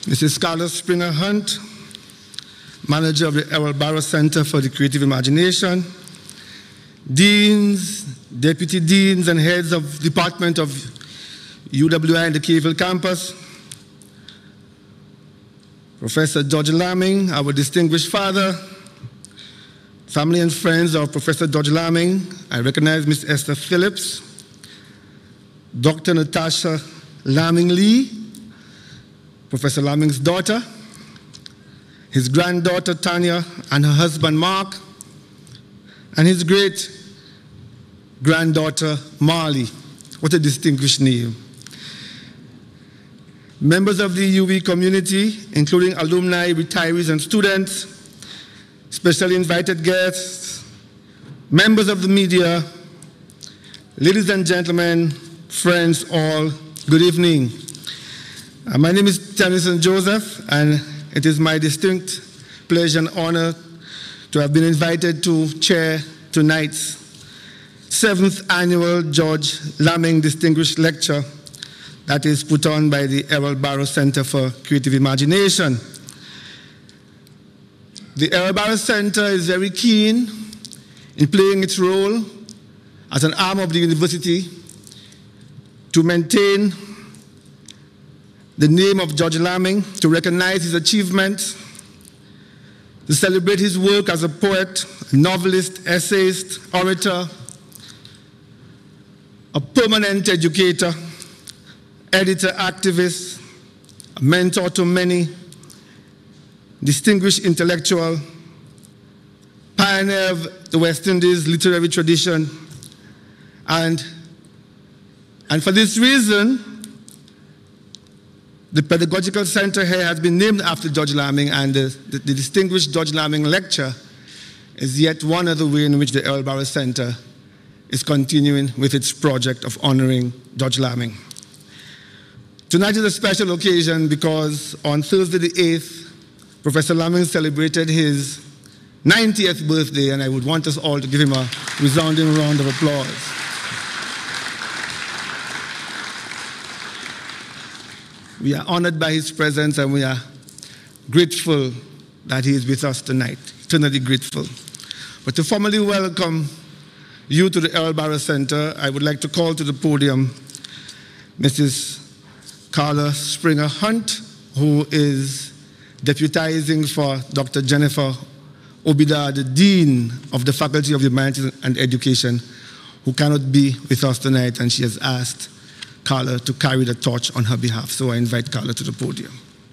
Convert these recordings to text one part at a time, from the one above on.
Mrs. Scarlett Springer Hunt, manager of the Errol Barrow Center for the Creative Imagination, deans, deputy deans, and heads of Department of UWI and the Cave Hill campus, Professor George Lamming, our distinguished father, family and friends of Professor George Lamming. I recognize Ms. Esther Phillips, Dr. Natasha Lamming Lee, Professor Lamming's daughter, his granddaughter Tanya and her husband Mark, and his great-granddaughter Marley. What a distinguished name. Members of the UE community, including alumni, retirees, and students, specially invited guests, members of the media, ladies and gentlemen, friends all, good evening. My name is Tennyson Joseph, and it is my distinct pleasure and honor to have been invited to chair tonight's 7th annual George Lamming Distinguished Lecture that is put on by the Errol Barrow Center for Creative Imagination. The Errol Barrow Center is very keen in playing its role as an arm of the university to maintain the name of George Lamming, to recognize his achievements, to celebrate his work as a poet, novelist, essayist, orator, a permanent educator, editor, activist, a mentor to many, distinguished intellectual, pioneer of the West Indies literary tradition, and for this reason, the Pedagogical Center here has been named after George Lamming, and the Distinguished George Lamming Lecture is yet one other way in which the Errol Barrow Center is continuing with its project of honoring George Lamming. Tonight is a special occasion because on Thursday the 8th, Professor Lamming celebrated his 90th birthday, and I would want us all to give him a resounding round of applause. We are honored by his presence, and we are grateful that he is with us tonight, eternally grateful. But to formally welcome you to the Errol Barrow Center, I would like to call to the podium Mrs. Carla Springer Hunt, who is deputizing for Dr. Jennifer Obida, the Dean of the Faculty of Humanities and Education, who cannot be with us tonight, and she has asked Carla to carry the torch on her behalf. So I invite Carla to the podium.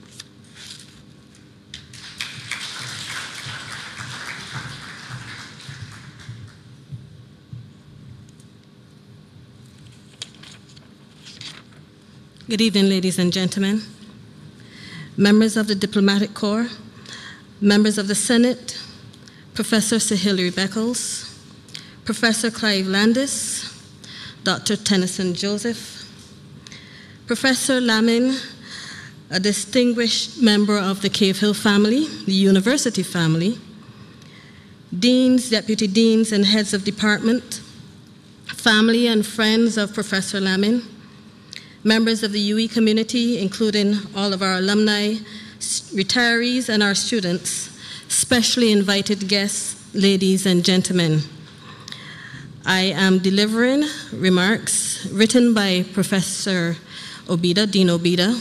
Good evening, ladies and gentlemen, members of the Diplomatic Corps, members of the Senate, Professor Sir Hilary Beckles, Professor Clive Landis, Dr. Tennyson Joseph, Professor Lamming, a distinguished member of the Cave Hill family, the university family, deans, deputy deans, and heads of department, family and friends of Professor Lamming, members of the UE community, including all of our alumni, retirees, and our students, specially invited guests, ladies and gentlemen. I am delivering remarks written by Professor Obida, Dean Obida.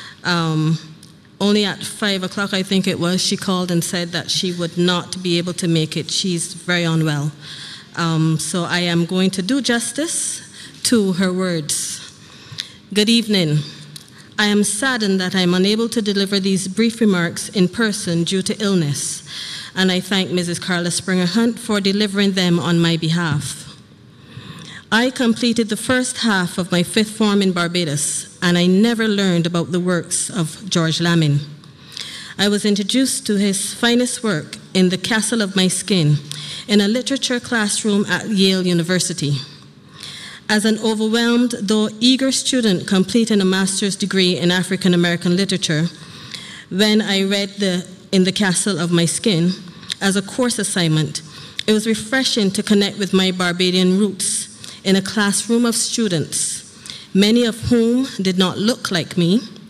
Only at 5 o'clock, I think it was, she called and said that she would not be able to make it. She's very unwell. So I am going to do justice to her words. Good evening. I am saddened that I'm unable to deliver these brief remarks in person due to illness, and I thank Mrs. Carla Springer Hunt for delivering them on my behalf. I completed the first half of my 5th form in Barbados, and I never learned about the works of George Lamming. I was introduced to his finest work in The Castle of My Skin in a literature classroom at Yale University. As an overwhelmed, though eager student completing a master's degree in African American literature, when I read In the Castle of My Skin as a course assignment, it was refreshing to connect with my Barbadian roots in a classroom of students, many of whom did not look like me,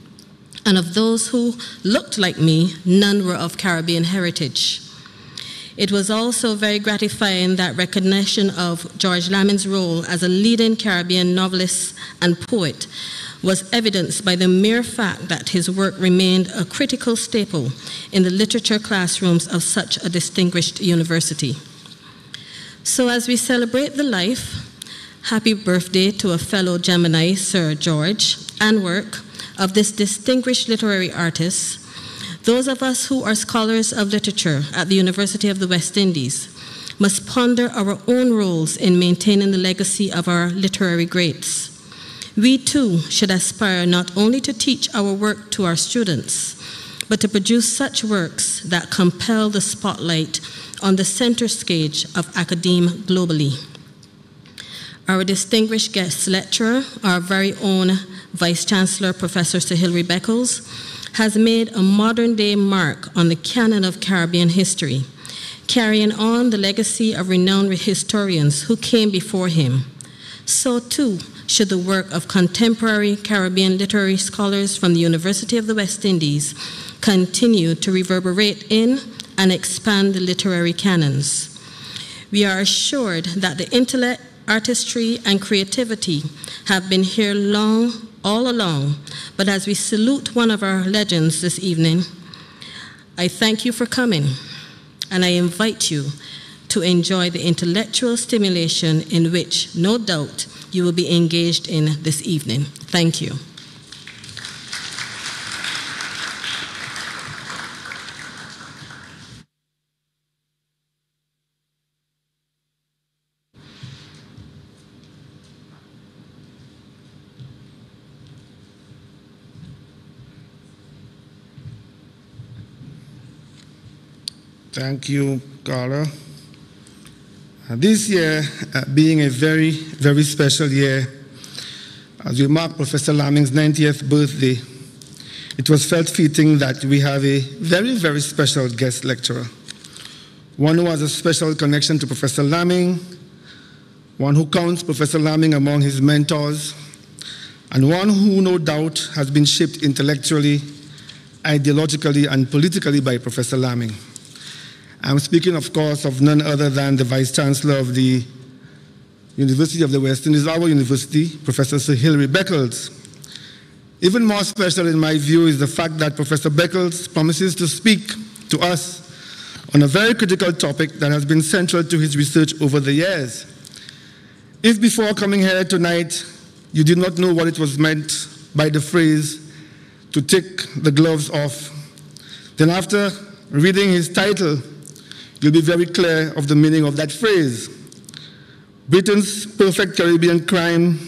And of those who looked like me, none were of Caribbean heritage. It was also very gratifying that recognition of George Lamming's role as a leading Caribbean novelist and poet was evidenced by the mere fact that his work remained a critical staple in the literature classrooms of such a distinguished university. So as we celebrate the life, happy birthday to a fellow Gemini, Sir George, and work of this distinguished literary artist, those of us who are scholars of literature at the University of the West Indies must ponder our own roles in maintaining the legacy of our literary greats. We too should aspire not only to teach our work to our students, but to produce such works that compel the spotlight on the center stage of academia globally. Our distinguished guest lecturer, our very own Vice-Chancellor, Professor Sir Hilary Beckles, has made a modern-day mark on the canon of Caribbean history, carrying on the legacy of renowned historians who came before him. So too should the work of contemporary Caribbean literary scholars from the University of the West Indies continue to reverberate in and expand the literary canons. We are assured that the intellect, artistry, and creativity have been here all along, but as we salute one of our legends this evening, I thank you for coming, and I invite you to enjoy the intellectual stimulation in which, no doubt, you will be engaged in this evening. Thank you. Thank you, Carla. This year being a very, very special year, as we mark Professor Lamming's 90th birthday, it was felt fitting that we have a very, very special guest lecturer, one who has a special connection to Professor Lamming, one who counts Professor Lamming among his mentors, and one who no doubt has been shaped intellectually, ideologically, and politically by Professor Lamming. I'm speaking, of course, of none other than the Vice-Chancellor of the University of the West Indies, our university, Professor Sir Hilary Beckles. Even more special in my view is the fact that Professor Beckles promises to speak to us on a very critical topic that has been central to his research over the years. If before coming here tonight, you did not know what it was meant by the phrase, to take the gloves off, then after reading his title, you'll be very clear of the meaning of that phrase. Britain's perfect Caribbean crime,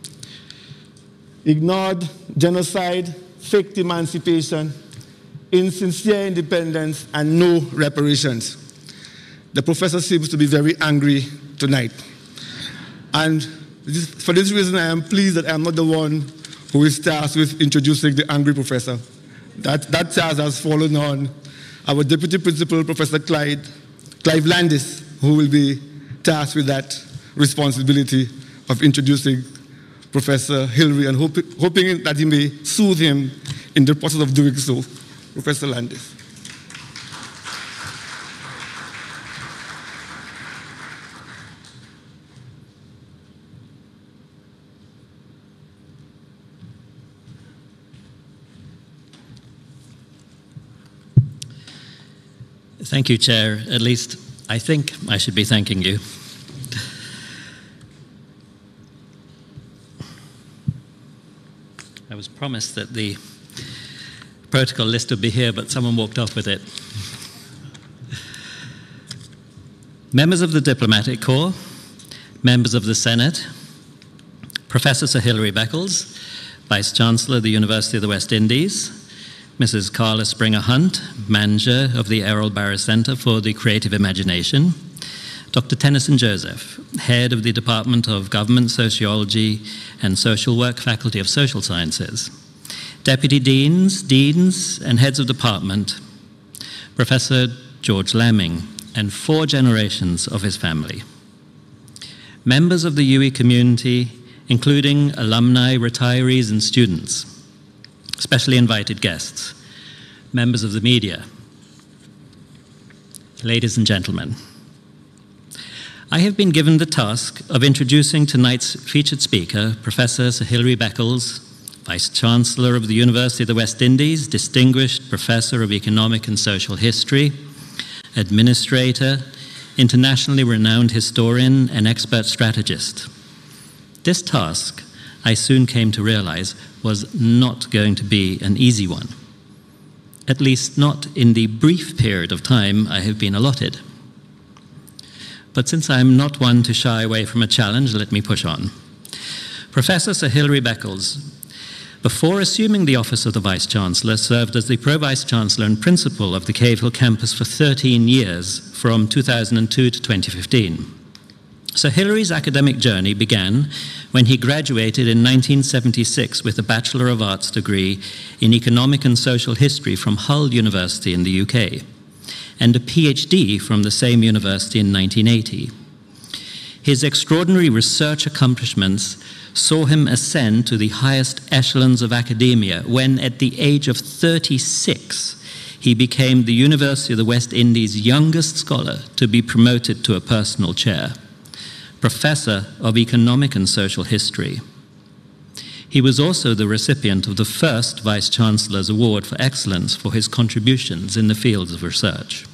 ignored genocide, faked emancipation, insincere independence, and no reparations. The professor seems to be very angry tonight. And for this reason, I am pleased that I am not the one who is tasked with introducing the angry professor. That task has fallen on our Deputy Principal, Professor Clive Landis, who will be tasked with that responsibility of introducing Professor Hilary and hoping that he may soothe him in the process of doing so. Professor Landis. Thank you, Chair. At least I think I should be thanking you. I was promised that the protocol list would be here, but someone walked off with it. Members of the Diplomatic Corps, members of the Senate, Professor Sir Hilary Beckles, Vice-Chancellor of the University of the West Indies, Mrs. Carla Springer-Hunt, Manager of the Errol Barrow Center for the Creative Imagination, Dr. Tennyson Joseph, Head of the Department of Government Sociology and Social Work, Faculty of Social Sciences, Deputy Deans, and Heads of Department, Professor George Lamming, and 4 generations of his family. Members of the UE community, including alumni, retirees, and students, specially invited guests, members of the media, ladies and gentlemen. I have been given the task of introducing tonight's featured speaker, Professor Sir Hilary Beckles, Vice-Chancellor of the University of the West Indies, Distinguished Professor of Economic and Social History, Administrator, internationally renowned historian and expert strategist. This task, I soon came to realize, was not going to be an easy one, at least not in the brief period of time I have been allotted. But since I'm not one to shy away from a challenge, let me push on. Professor Sir Hilary Beckles, before assuming the office of the Vice-Chancellor, served as the Pro-Vice-Chancellor and Principal of the Cave Hill campus for 13 years, from 2002 to 2015. Sir Hilary's academic journey began when he graduated in 1976 with a Bachelor of Arts degree in Economic and Social History from Hull University in the UK, and a PhD from the same university in 1980. His extraordinary research accomplishments saw him ascend to the highest echelons of academia when, at the age of 36, he became the University of the West Indies' youngest scholar to be promoted to a personal chair, Professor of Economic and Social History. He was also the recipient of the first Vice-Chancellor's Award for Excellence for his contributions in the fields of research.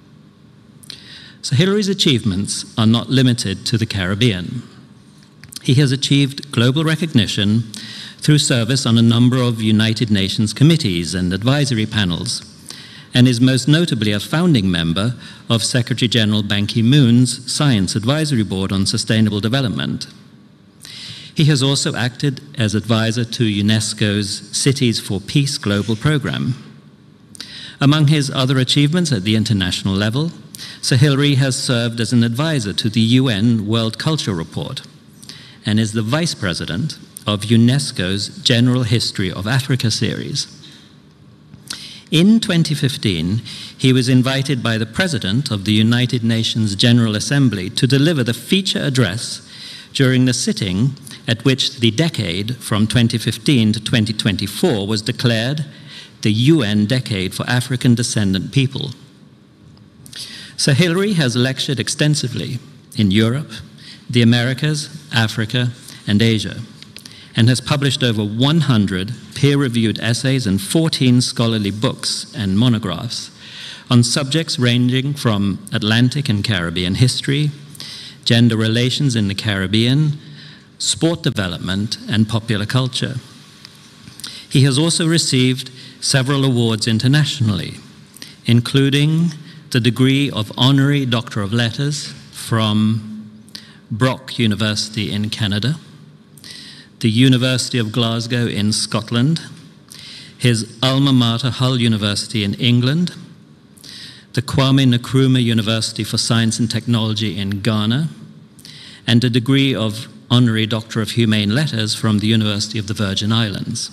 So Hilary's achievements are not limited to the Caribbean. He has achieved global recognition through service on a number of United Nations committees and advisory panels, and is most notably a founding member of Secretary General Ban Ki-moon's Science Advisory Board on Sustainable Development. He has also acted as advisor to UNESCO's Cities for Peace global program. Among his other achievements at the international level, Sir Hilary has served as an advisor to the UN World Culture Report and is the vice president of UNESCO's General History of Africa series. In 2015, he was invited by the President of the United Nations General Assembly to deliver the feature address during the sitting at which the decade from 2015 to 2024 was declared the UN Decade for African Descendant People. Sir Hilary has lectured extensively in Europe, the Americas, Africa, and Asia, and has published over 100 peer-reviewed essays and 14 scholarly books and monographs on subjects ranging from Atlantic and Caribbean history, gender relations in the Caribbean, sport development, and popular culture. He has also received several awards internationally, including the degree of Honorary Doctor of Letters from Brock University in Canada, the University of Glasgow in Scotland, his alma mater Hull University in England, the Kwame Nkrumah University for Science and Technology in Ghana, and a degree of Honorary Doctor of Humane Letters from the University of the Virgin Islands.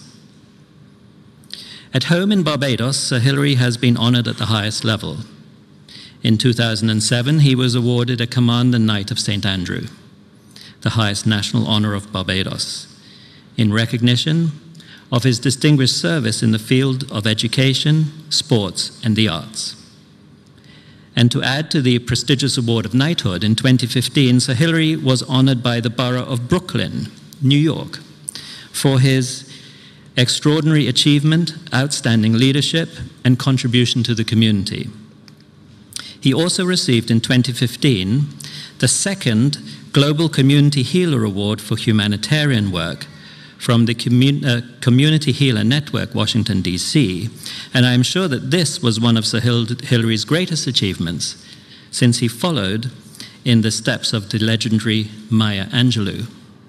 At home in Barbados, Sir Hilary has been honored at the highest level. In 2007, he was awarded a Commander Knight of St. Andrew, the highest national honor of Barbados, in recognition of his distinguished service in the field of education, sports, and the arts. And to add to the prestigious award of knighthood, in 2015, Sir Hilary was honored by the Borough of Brooklyn, New York, for his extraordinary achievement, outstanding leadership, and contribution to the community. He also received in 2015 the second Global Community Healer Award for humanitarian work from the Community Healer Network, Washington, D.C., and I am sure that this was one of Sir Hilary's greatest achievements, since he followed in the steps of the legendary Maya Angelou.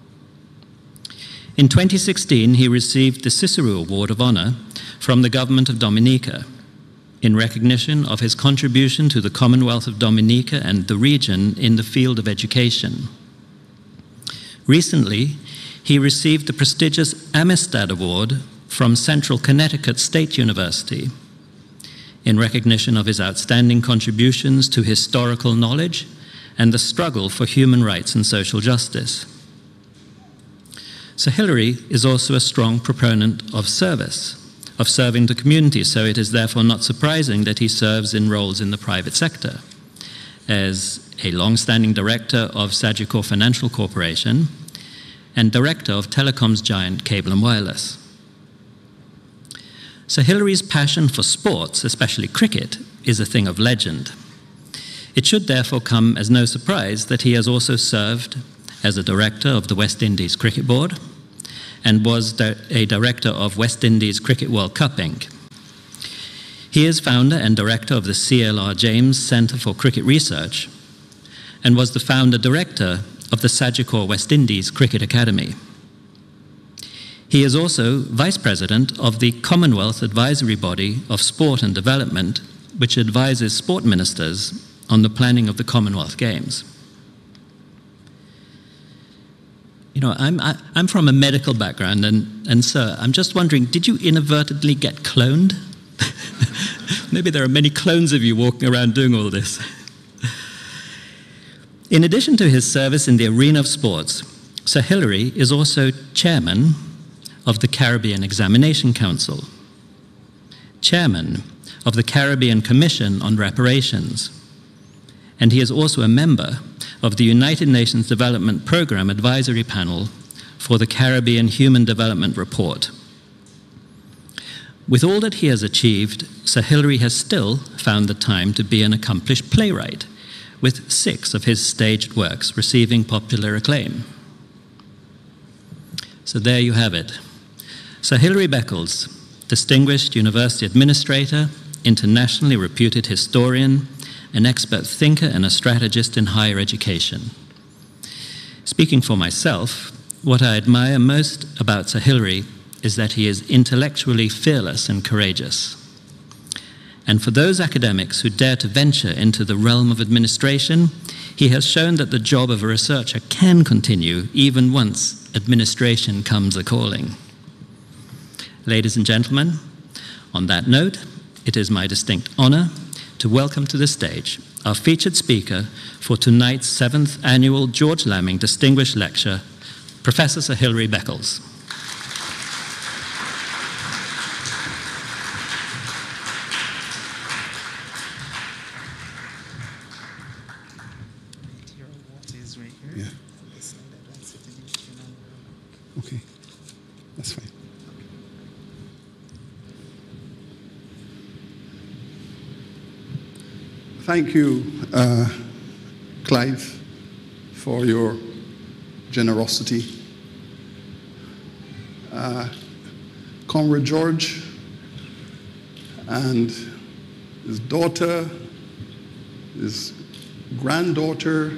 In 2016, he received the Cicero Award of Honor from the government of Dominica in recognition of his contribution to the Commonwealth of Dominica and the region in the field of education. Recently, he received the prestigious Amistad Award from Central Connecticut State University in recognition of his outstanding contributions to historical knowledge and the struggle for human rights and social justice. Sir Hilary is also a strong proponent of service, of serving the community, so it is therefore not surprising that he serves in roles in the private sector as a long-standing director of Sagicor Financial Corporation and director of telecoms giant Cable and Wireless. So Hilary's passion for sports, especially cricket, is a thing of legend. It should therefore come as no surprise that he has also served as a director of the West Indies Cricket Board and was a director of West Indies Cricket World Cup Inc. He is founder and director of the CLR James Centre for Cricket Research and was the founder-director of the Sagicor West Indies Cricket Academy. He is also vice president of the Commonwealth Advisory Body of Sport and Development, which advises sport ministers on the planning of the Commonwealth Games. You know, I'm from a medical background, and sir, I'm just wondering, did you inadvertently get cloned? Maybe there are many clones of you walking around doing all this. In addition to his service in the arena of sports, Sir Hilary is also chairman of the Caribbean Examination Council, chairman of the Caribbean Commission on Reparations, and he is also a member of the United Nations Development Programme Advisory Panel for the Caribbean Human Development Report. With all that he has achieved, Sir Hilary has still found the time to be an accomplished playwright, with 6 of his staged works receiving popular acclaim. So there you have it. Sir Hilary Beckles, distinguished university administrator, internationally reputed historian, an expert thinker and a strategist in higher education. Speaking for myself, what I admire most about Sir Hilary is that he is intellectually fearless and courageous. And for those academics who dare to venture into the realm of administration, he has shown that the job of a researcher can continue even once administration comes a-calling. Ladies and gentlemen, on that note, it is my distinct honor to welcome to the stage our featured speaker for tonight's 7th annual George Lamming Distinguished Lecture, Professor Sir Hilary Beckles. Yeah. Okay, that's fine. Thank you, Clive, for your generosity. Comrade George and his daughter, his granddaughter,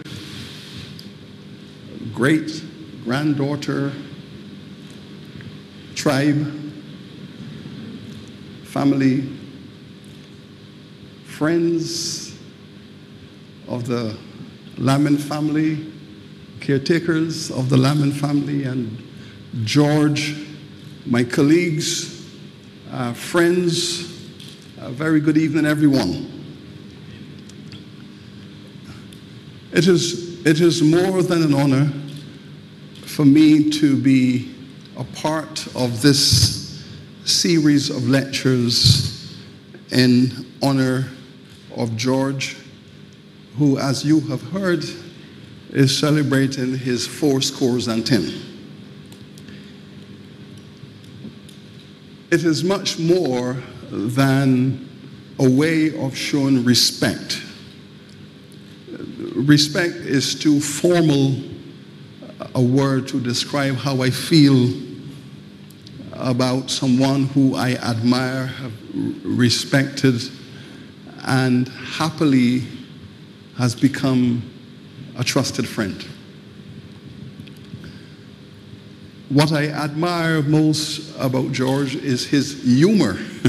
great-granddaughter, tribe, family, friends of the Lamming family, caretakers of the Lamming family, and George, my colleagues, friends, very good evening, everyone. It is more than an honor for me to be a part of this series of lectures in honor of George, who, as you have heard, is celebrating his 80. It is much more than a way of showing respect. Respect is too formal a word to describe how I feel about someone who I admire, have respected, and happily has become a trusted friend. What I admire most about George is his humor.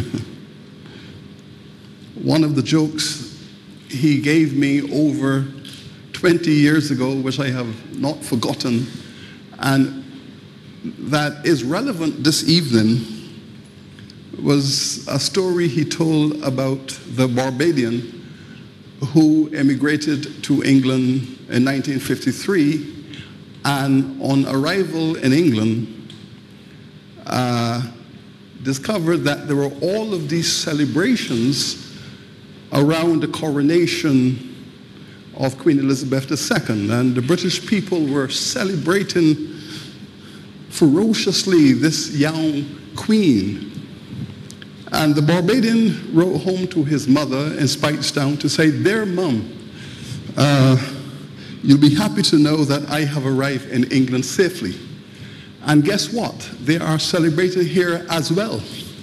One of the jokes he gave me over 20 years ago, which I have not forgotten, and that is relevant this evening, was a story he told about the Barbadian who emigrated to England in 1953, and on arrival in England, discovered that there were all of these celebrations around the coronation of Queen Elizabeth II, and the British people were celebrating ferociously this young queen. And the Barbadian wrote home to his mother in Speightstown to say, "Dear Mum, you'll be happy to know that I have arrived in England safely." And guess what? They are celebrating here as well.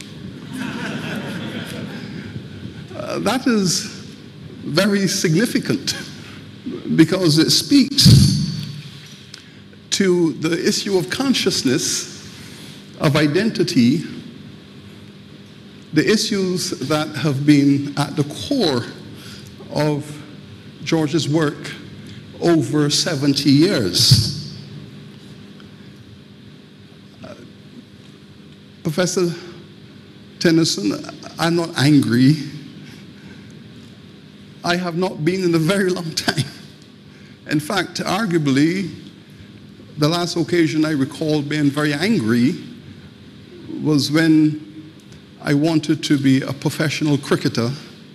That is very significant because it speaks to the issue of consciousness, of identity, the issues that have been at the core of George's work over 70 years. Professor Tennyson, I'm not angry. I have not been in a very long time. In fact, arguably, the last occasion I recall being very angry was when I wanted to be a professional cricketer,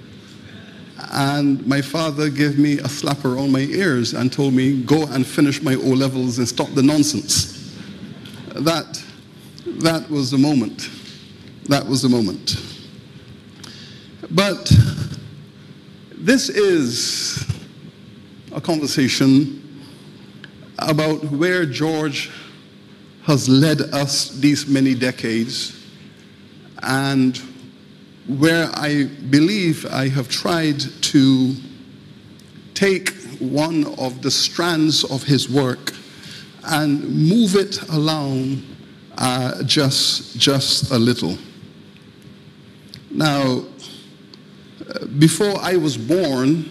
and my father gave me a slap around my ears and told me, "Go and finish my O-levels and stop the nonsense." That was the moment. That was the moment. But this is a conversation about where George has led us these many decades, and where I believe I have tried to take one of the strands of his work and move it along just a little. Now, before I was born,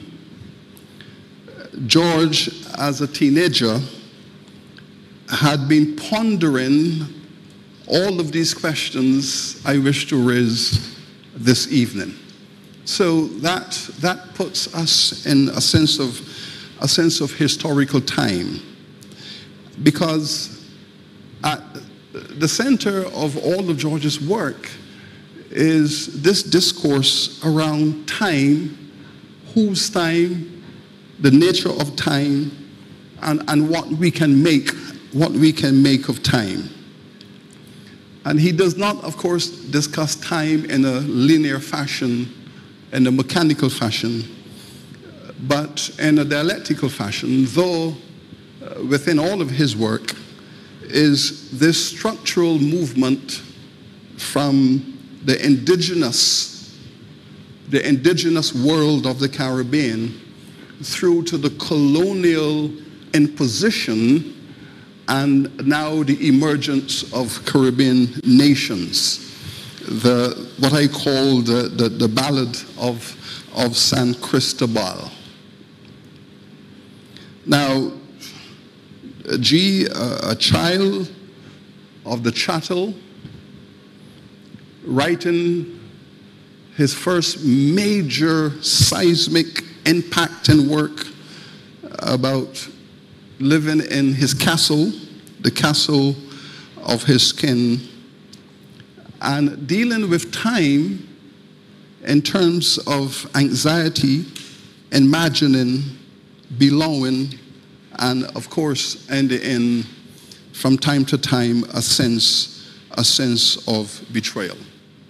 George, as a teenager, had been pondering all of these questions I wish to raise this evening. So that puts us in a sense of historical time, because at the center of all of George's work is this discourse around time, whose time, the nature of time, and what we can make of time. And he does not, of course, discuss time in a linear fashion, in a mechanical fashion, but in a dialectical fashion, though within all of his work is this structural movement from the indigenous world of the Caribbean through to the colonial imposition and now the emergence of Caribbean nations. What I call the Ballad of San Cristobal. Now, a child of the chattel, writing his first major seismic impacting work about living in his castle, the castle of his kin, and dealing with time in terms of anxiety, imagining, belonging, and of course, ending in, from time to time, a sense of betrayal.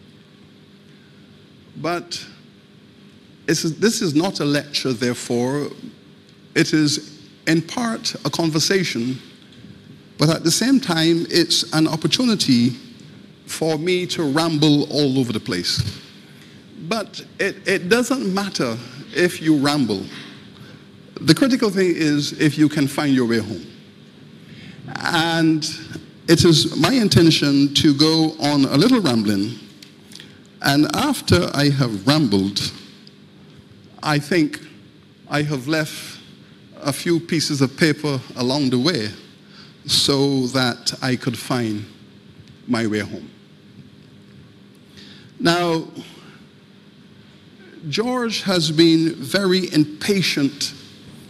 But this is not a lecture, therefore. It is in part a conversation, but at the same time, it's an opportunity for me to ramble all over the place. But it doesn't matter if you ramble. The critical thing is if you can find your way home. And it is my intention to go on a little rambling, and after I have rambled, I think I have left a few pieces of paper along the way so that I could find my way home. Now, George has been very impatient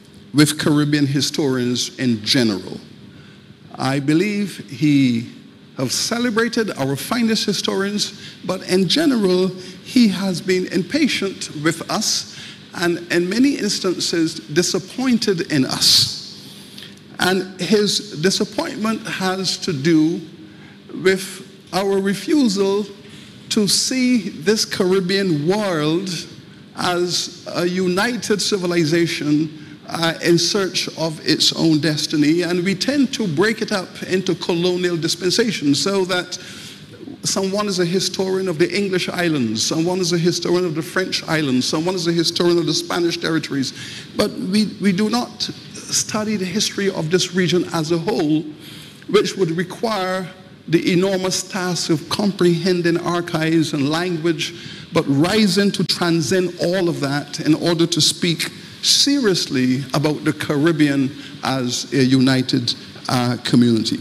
with Caribbean historians in general. I believe he have celebrated our finest historians, but in general, he has been impatient with us and in many instances disappointed in us. And his disappointment has to do with our refusal to see this Caribbean world as a united civilization in search of its own destiny. And we tend to break it up into colonial dispensations, so that someone is a historian of the English islands, someone is a historian of the French islands, someone is a historian of the Spanish territories. But we do not study the history of this region as a whole, which would require the enormous task of comprehending archives and language, but rising to transcend all of that in order to speak seriously about the Caribbean as a united community.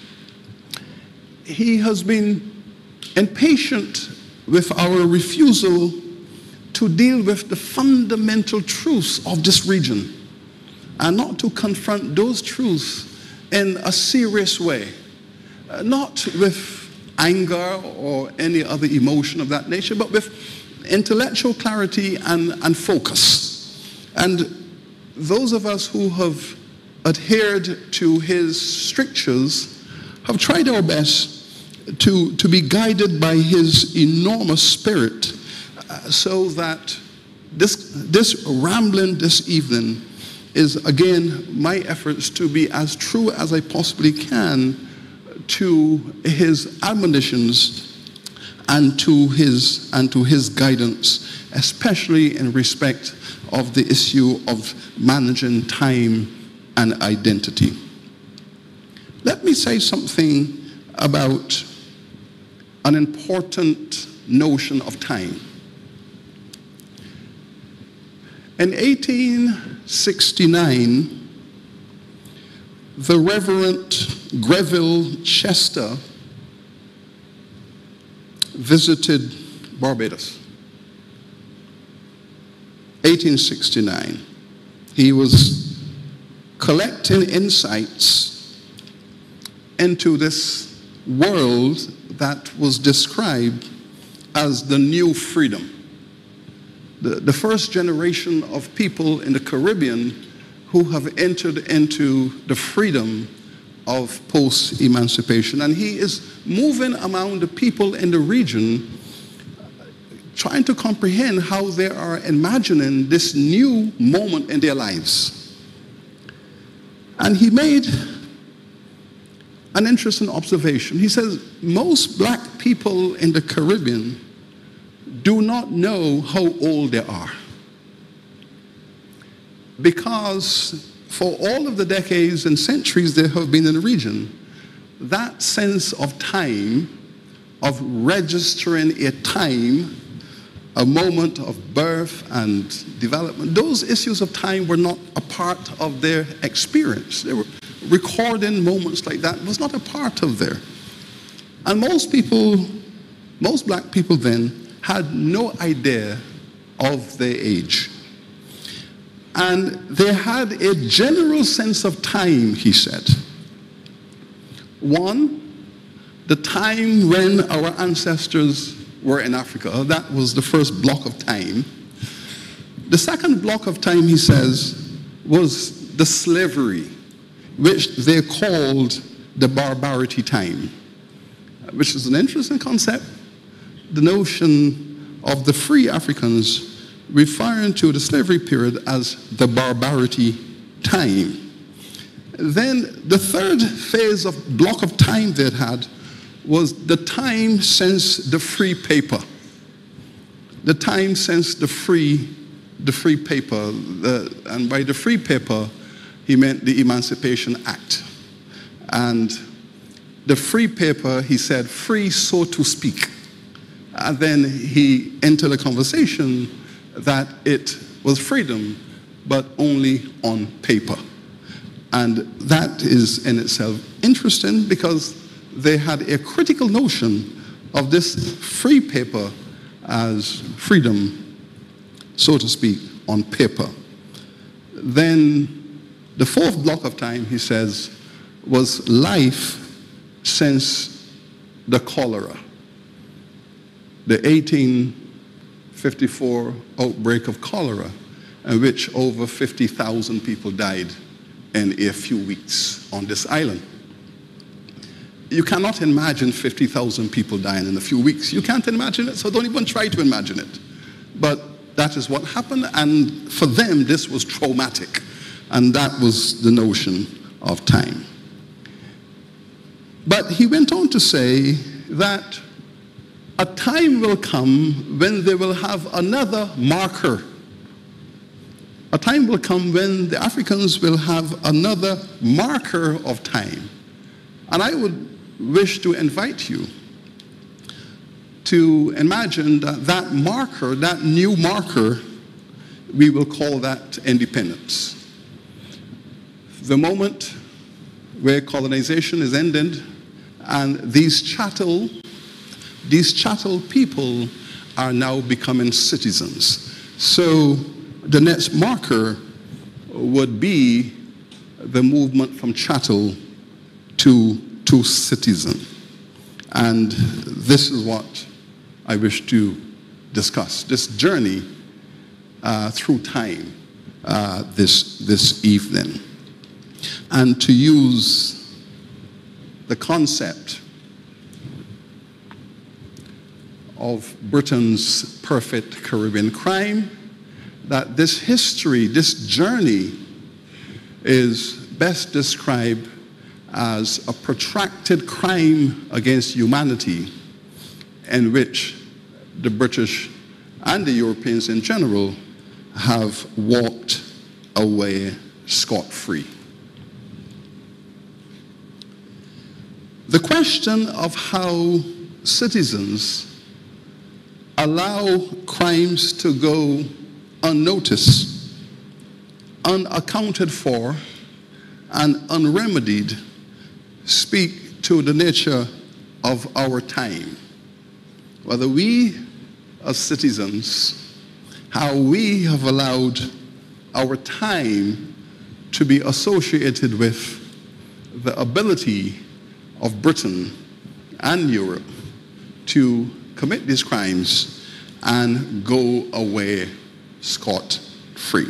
He has been impatient with our refusal to deal with the fundamental truths of this region and not to confront those truths in a serious way, not with anger or any other emotion of that nature, but with intellectual clarity and focus. And those of us who have adhered to his strictures have tried our best to be guided by his enormous spirit, so that this rambling this evening is, again, my efforts to be as true as I possibly can to his admonitions and to his guidance, especially in respect of the issue of managing time and identity. Let me say something about an important notion of time. In 1869, the Reverend Greville Chester visited Barbados. 1869. He was collecting insights into this world that was described as the new freedom. The first generation of people in the Caribbean who have entered into the freedom of post-emancipation. And he is moving among the people in the region, trying to comprehend how they are imagining this new moment in their lives. And he made an interesting observation. He says, most black people in the Caribbean do not know how old they are, because for all of the decades and centuries they have been in the region, that sense of time, of registering a time, a moment of birth and development, those issues of time were not a part of their experience. They were recording moments like that was not a part of their. And most black people then had no idea of their age. And they had a general sense of time, he said. One, the time when our ancestors were in Africa. That was the first block of time. The second block of time, he says, was the slavery, which they called the barbarity time, which is an interesting concept. The notion of the free Africans referring to the slavery period as the barbarity time. Then the third phase of block of time they had was the time since the free paper. The time since the free paper. And by the free paper, he meant the Emancipation Act. And the free paper, he said, free so to speak. And then he entered a conversation that it was freedom, but only on paper. And that is in itself interesting, because they had a critical notion of this free paper as freedom, so to speak, on paper. Then the fourth block of time, he says, was life since the cholera, the 1854 outbreak of cholera, in which over 50,000 people died in a few weeks on this island. You cannot imagine 50,000 people dying in a few weeks. You can't imagine it, so don't even try to imagine it. But that is what happened, and for them, this was traumatic. And that was the notion of time. But he went on to say that a time will come when they will have another marker. A time will come when the Africans will have another marker of time. And I would wish to invite you to imagine that that marker, that new marker, we will call that independence. The moment where colonization is ended and these chattel people are now becoming citizens. So the next marker would be the movement from chattel to citizen. And this is what I wish to discuss, this journey through time this evening. And to use the concept of Britain's perfect Caribbean crime, that this history, this journey, is best described as a protracted crime against humanity in which the British and the Europeans in general have walked away scot-free. The question of how citizens allow crimes to go unnoticed, unaccounted for, and unremedied speak to the nature of our time. Whether we as citizens, how we have allowed our time to be associated with the ability of Britain and Europe to commit these crimes and go away scot-free.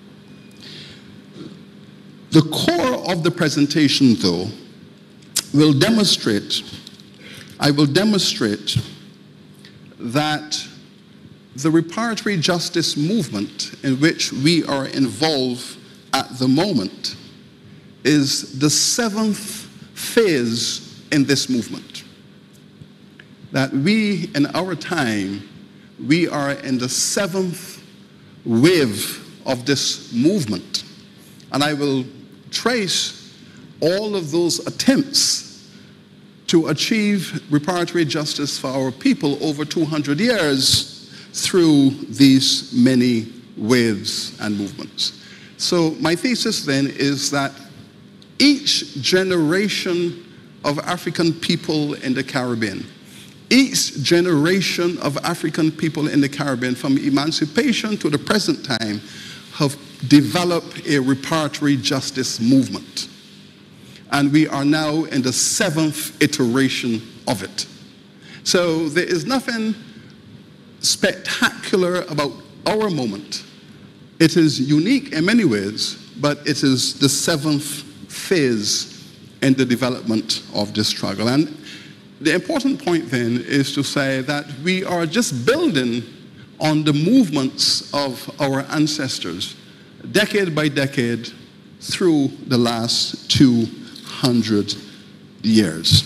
The core of the presentation, though, will demonstrate, I will demonstrate that the reparatory justice movement in which we are involved at the moment is the seventh phase in this movement. That we, in our time, we are in the seventh wave of this movement. And I will trace all of those attempts to achieve reparatory justice for our people over 200 years through these many waves and movements. So my thesis then is that each generation of African people in the Caribbean, each generation of African people in the Caribbean from emancipation to the present time have developed a reparatory justice movement. And we are now in the seventh iteration of it. So there is nothing spectacular about our moment. It is unique in many ways, but it is the seventh phase in the development of this struggle. And the important point then is to say that we are just building on the movements of our ancestors, decade by decade, through the last 200 years.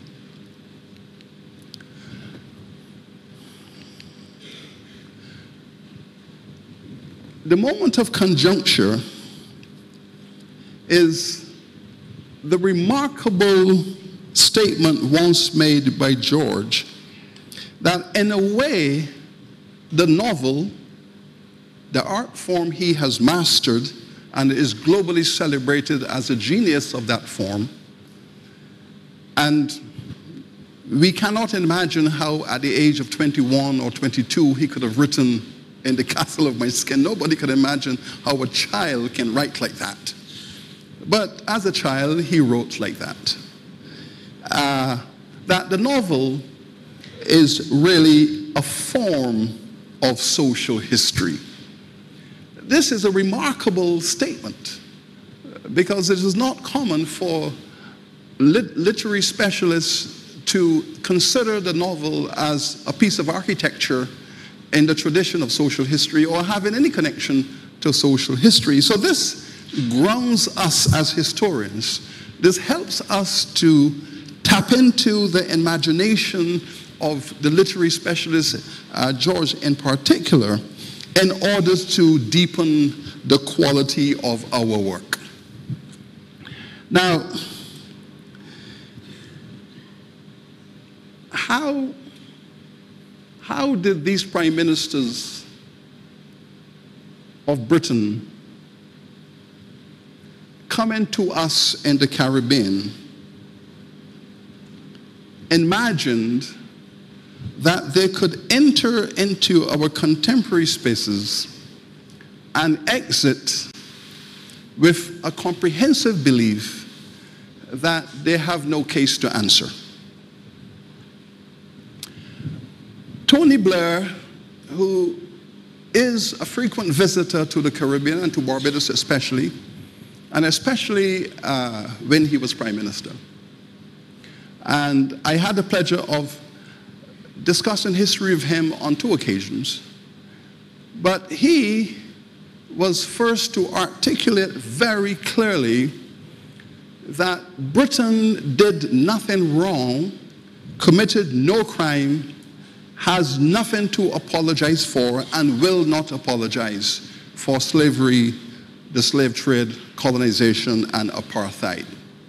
The moment of conjuncture is the remarkable statement once made by George that in a way the novel, the art form he has mastered and is globally celebrated as a genius of that form, and we cannot imagine how at the age of 21 or 22 he could have written In the Castle of My Skin. Nobody could imagine how a child can write like that. But as a child, he wrote like that. that the novel is really a form of social history. This is a remarkable statement because it is not common for literary specialists to consider the novel as a piece of architecture in the tradition of social history or having any connection to social history. So this grounds us as historians. This helps us to tap into the imagination of the literary specialist, George in particular, in order to deepen the quality of our work. Now, how did these prime ministers of Britain coming to us in the Caribbean imagined that they could enter into our contemporary spaces and exit with a comprehensive belief that they have no case to answer? Tony Blair, who is a frequent visitor to the Caribbean and to Barbados especially, and especially when he was Prime Minister. And I had the pleasure of discussing history of him on 2 occasions. But he was first to articulate very clearly that Britain did nothing wrong, committed no crime, has nothing to apologize for, and will not apologize for slavery, the slave trade, colonization, and apartheid.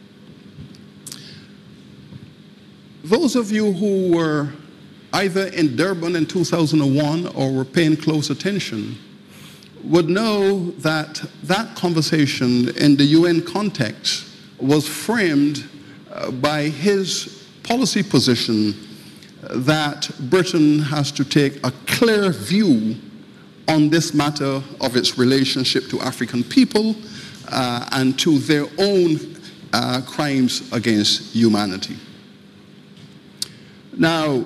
Those of you who were either in Durban in 2001 or were paying close attention would know that that conversation in the UN context was framed by his policy position that Britain has to take a clear view on this matter of its relationship to African people and to their own crimes against humanity. Now,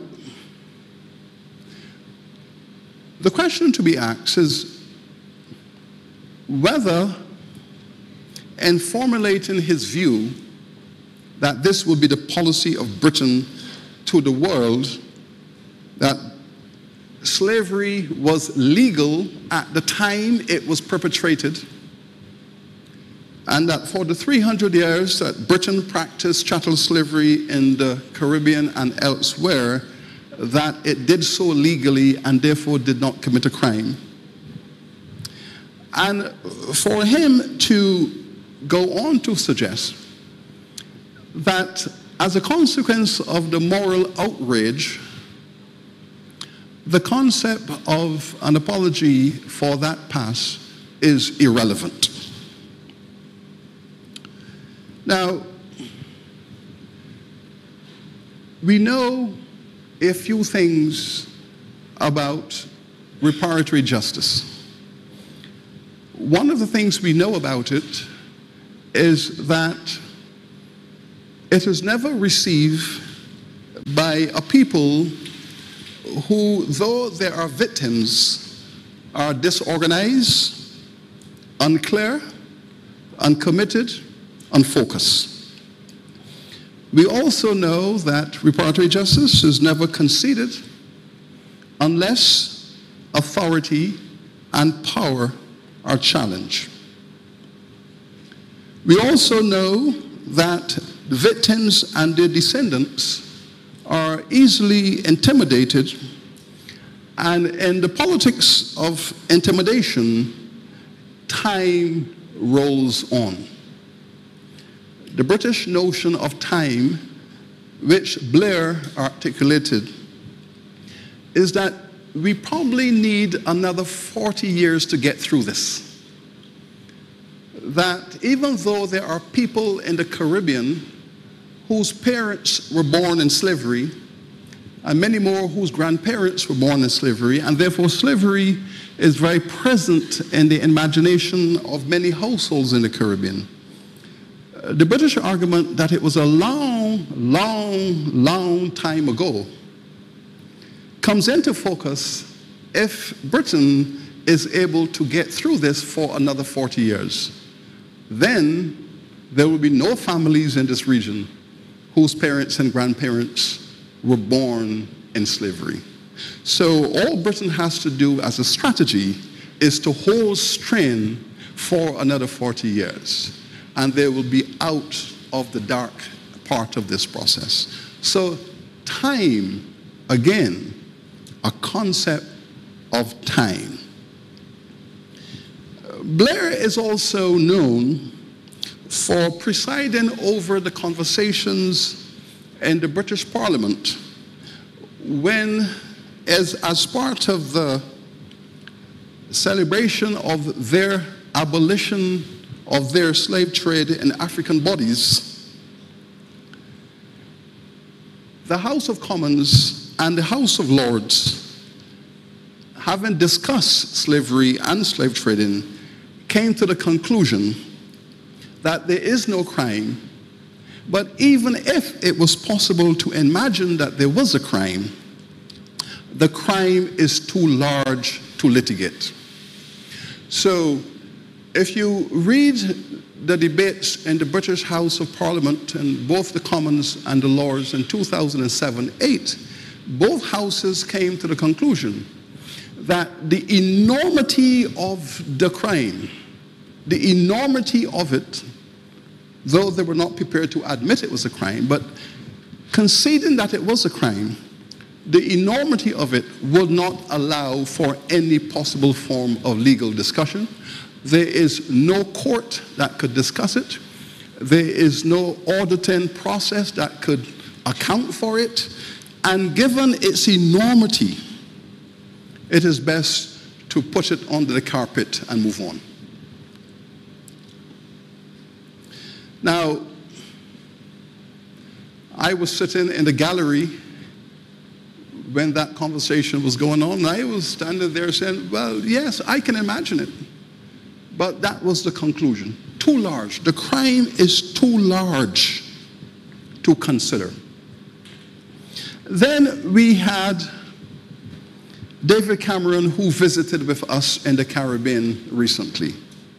the question to be asked is whether, in formulating his view that this will be the policy of Britain to the world, that slavery was legal at the time it was perpetrated, and that for the 300 years that Britain practiced chattel slavery in the Caribbean and elsewhere, that it did so legally and therefore did not commit a crime. And for him to go on to suggest that as a consequence of the moral outrage, the concept of an apology for that past is irrelevant. Now, we know a few things about reparatory justice. One of the things we know about it is that it is never received by a people who, though they are victims, are disorganized, unclear, uncommitted, unfocused. We also know that reparatory justice is never conceded unless authority and power are challenged. We also know that victims and their descendants are easily intimidated, and in the politics of intimidation, time rolls on. The British notion of time, which Blair articulated, is that we probably need another 40 years to get through this. That even though there are people in the Caribbean whose parents were born in slavery, and many more whose grandparents were born in slavery, and therefore slavery is very present in the imagination of many households in the Caribbean, The British argument that it was a long, long, long time ago comes into focus if Britain is able to get through this for another 40 years. Then there will be no families in this region whose parents and grandparents were born in slavery. So all Britain has to do as a strategy is to hold strain for another 40 years. And they will be out of the dark part of this process. So time, again, a concept of time. Blair is also known for presiding over the conversations in the British Parliament when, as part of the celebration of their abolition of their slave trade in African bodies, the House of Commons and the House of Lords, having discussed slavery and slave trading, came to the conclusion that there is no crime, but even if it was possible to imagine that there was a crime, the crime is too large to litigate. So if you read the debates in the British House of Parliament and both the Commons and the Lords in 2007-8, both houses came to the conclusion that the enormity of the crime, the enormity of it, though they were not prepared to admit it was a crime, but conceding that it was a crime, the enormity of it would not allow for any possible form of legal discussion. There is no court that could discuss it. There is no auditing process that could account for it. And given its enormity, it is best to put it under the carpet and move on. Now, I was sitting in the gallery when that conversation was going on, and I was standing there saying, well, yes, I can imagine it. But that was the conclusion. Too large. The crime is too large to consider. Then we had David Cameron, who visited with us in the Caribbean recently.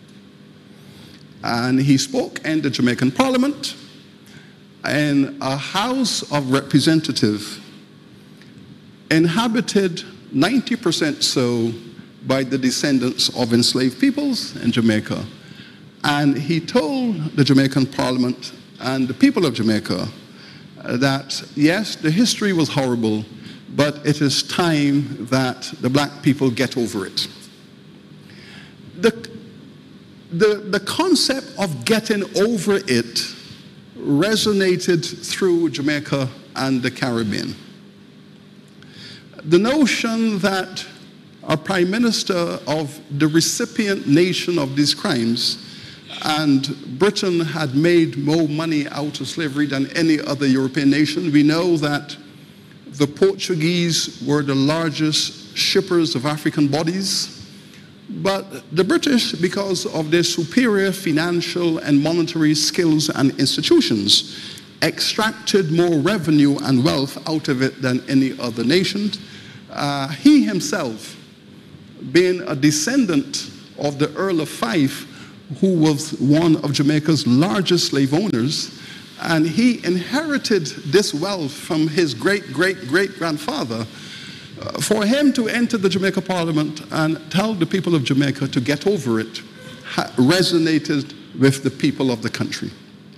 And he spoke in the Jamaican Parliament in a House of Representatives inhabited 90% so by the descendants of enslaved peoples in Jamaica. And he told the Jamaican Parliament and the people of Jamaica that, yes, the history was horrible, but it is time that the black people get over it. The concept of getting over it resonated through Jamaica and the Caribbean. The notion that a prime minister of the recipient nation of these crimes, and Britain had made more money out of slavery than any other European nation. We know that the Portuguese were the largest shippers of African bodies, but the British, because of their superior financial and monetary skills and institutions, extracted more revenue and wealth out of it than any other nation. He himself, being a descendant of the Earl of Fife, who was one of Jamaica's largest slave owners, and he inherited this wealth from his great-great-great-grandfather. For him to enter the Jamaica Parliament and tell the people of Jamaica to get over it resonated with the people of the country.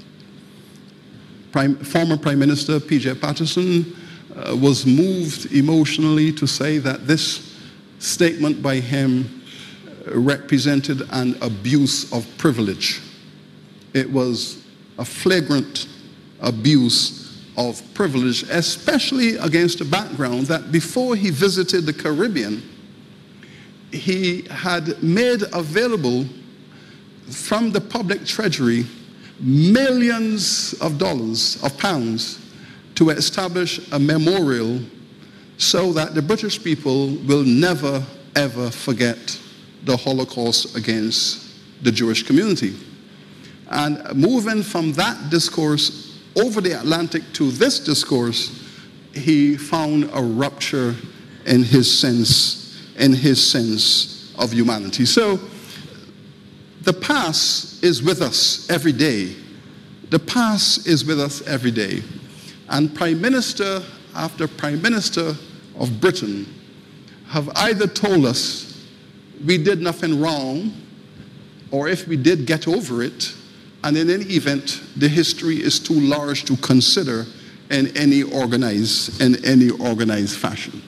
Former Prime Minister P.J. Patterson was moved emotionally to say that this statement by him represented an abuse of privilege. It was a flagrant abuse of privilege, especially against the background that before he visited the Caribbean, he had made available from the public treasury millions of dollars, of pounds, to establish a memorial so that the British people will never, ever forget the Holocaust against the Jewish community. And moving from that discourse over the Atlantic to this discourse, he found a rupture in his sense of humanity. So the past is with us every day. The past is with us every day. And Prime Minister after Prime Minister of Britain have either told us we did nothing wrong, or if we did, get over it, and in any event, the history is too large to consider in any organized fashion.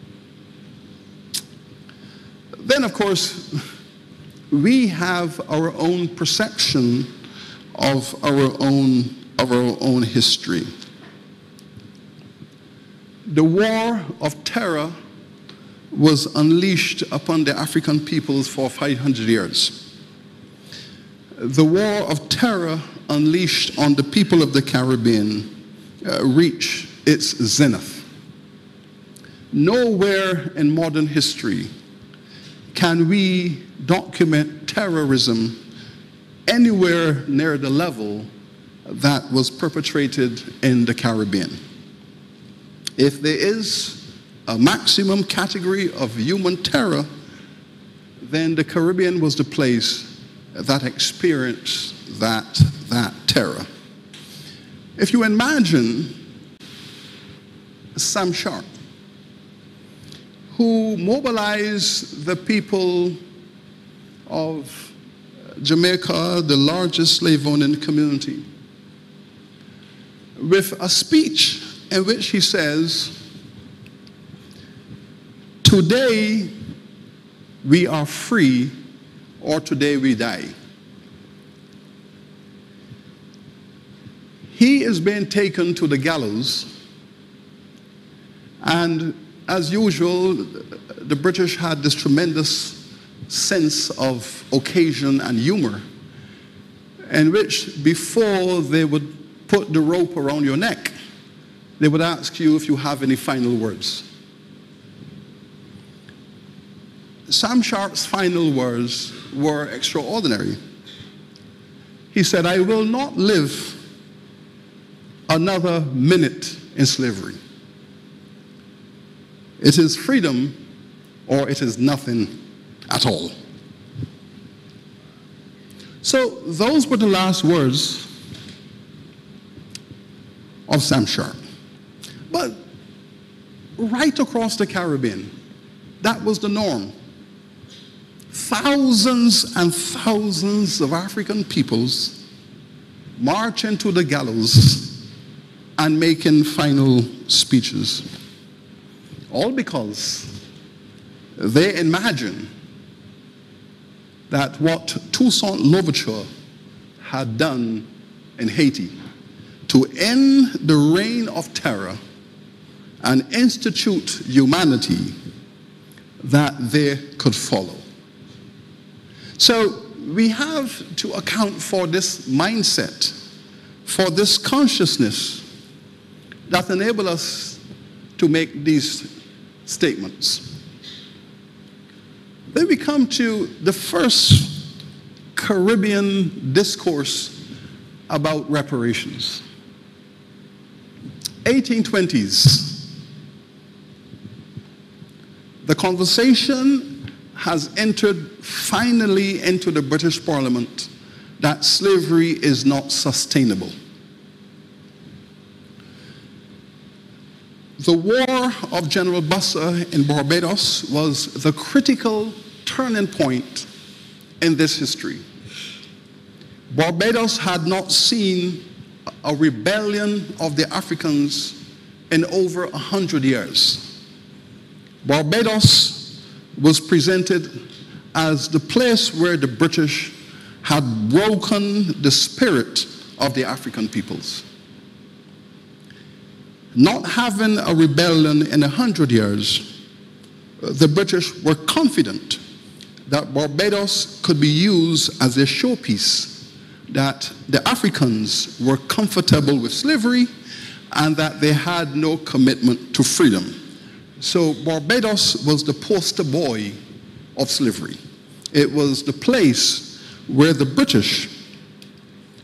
Then, of course, we have our own perception of our own history. The war of terror was unleashed upon the African peoples for 500 years. The war of terror unleashed on the people of the Caribbean reached its zenith. Nowhere in modern history can we document terrorism anywhere near the level that was perpetrated in the Caribbean. If there is a maximum category of human terror, then the Caribbean was the place that experienced that terror. If you imagine Sam Sharp, who mobilized the people of Jamaica, the largest slave-owning community, with a speech in which he says, "Today we are free, or today we die." He is being taken to the gallows, and as usual, the British had this tremendous sense of occasion and humor, in which before they would put the rope around your neck, they would ask you if you have any final words. Sam Sharp's final words were extraordinary. He said, "I will not live another minute in slavery. It is freedom or it is nothing at all." So those were the last words of Sam Sharp. But right across the Caribbean, that was the norm. Thousands and thousands of African peoples marching to the gallows and making final speeches. All because they imagine that what Toussaint Louverture had done in Haiti to end the reign of terror and institute humanity, that they could follow. So we have to account for this mindset, for this consciousness that enable us to make these statements. Then we come to the first Caribbean discourse about reparations. 1820s. The conversation has entered finally into the British Parliament that slavery is not sustainable. The War of General Bussa in Barbados was the critical turning point in this history. Barbados had not seen a rebellion of the Africans in over 100 years. Barbados was presented as the place where the British had broken the spirit of the African peoples. Not having a rebellion in 100 years, the British were confident that Barbados could be used as a showpiece, that the Africans were comfortable with slavery and that they had no commitment to freedom. So Barbados was the poster boy of slavery. It was the place where the British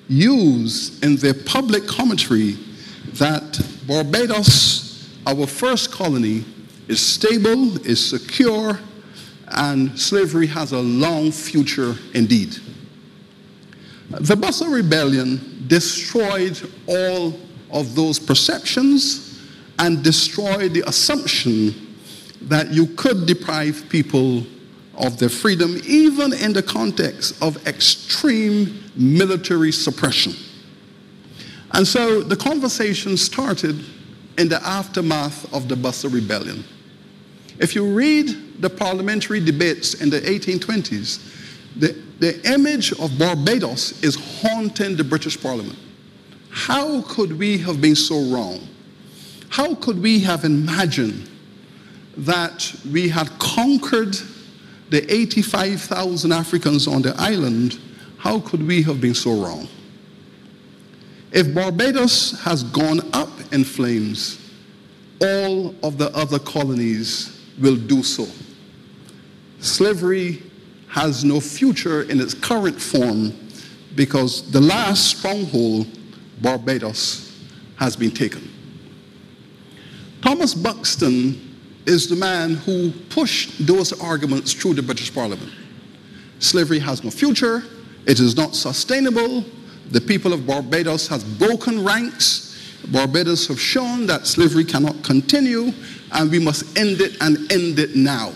use in their public commentary that Barbados, our first colony, is stable, is secure, and slavery has a long future indeed. The Barbados Rebellion destroyed all of those perceptions and destroyed the assumption that you could deprive people of their freedom, even in the context of extreme military suppression. And so the conversation started in the aftermath of the Barbados Rebellion. If you read the parliamentary debates in the 1820s, the image of Barbados is haunting the British Parliament. How could we have been so wrong? How could we have imagined that we had conquered the 85,000 Africans on the island? How could we have been so wrong? If Barbados has gone up in flames, all of the other colonies will do so. Slavery has no future in its current form because the last stronghold, Barbados, has been taken. Thomas Buxton is the man who pushed those arguments through the British Parliament. Slavery has no future, it is not sustainable, the people of Barbados have broken ranks, Barbados have shown that slavery cannot continue, and we must end it and end it now.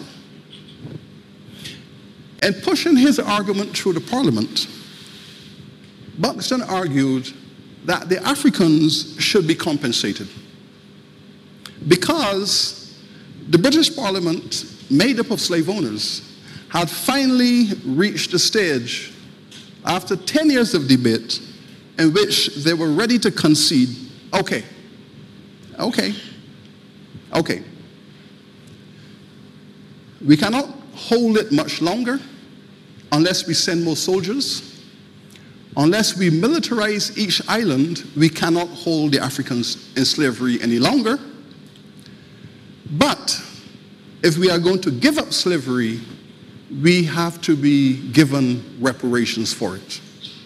In pushing his argument through the Parliament, Buxton argued that the Africans should be compensated because the British Parliament, made up of slave owners, had finally reached a stage after 10 years of debate in which they were ready to concede, okay, we cannot hold it much longer unless we send more soldiers. Unless we militarize each island, we cannot hold the Africans in slavery any longer. But if we are going to give up slavery, we have to be given reparations for it.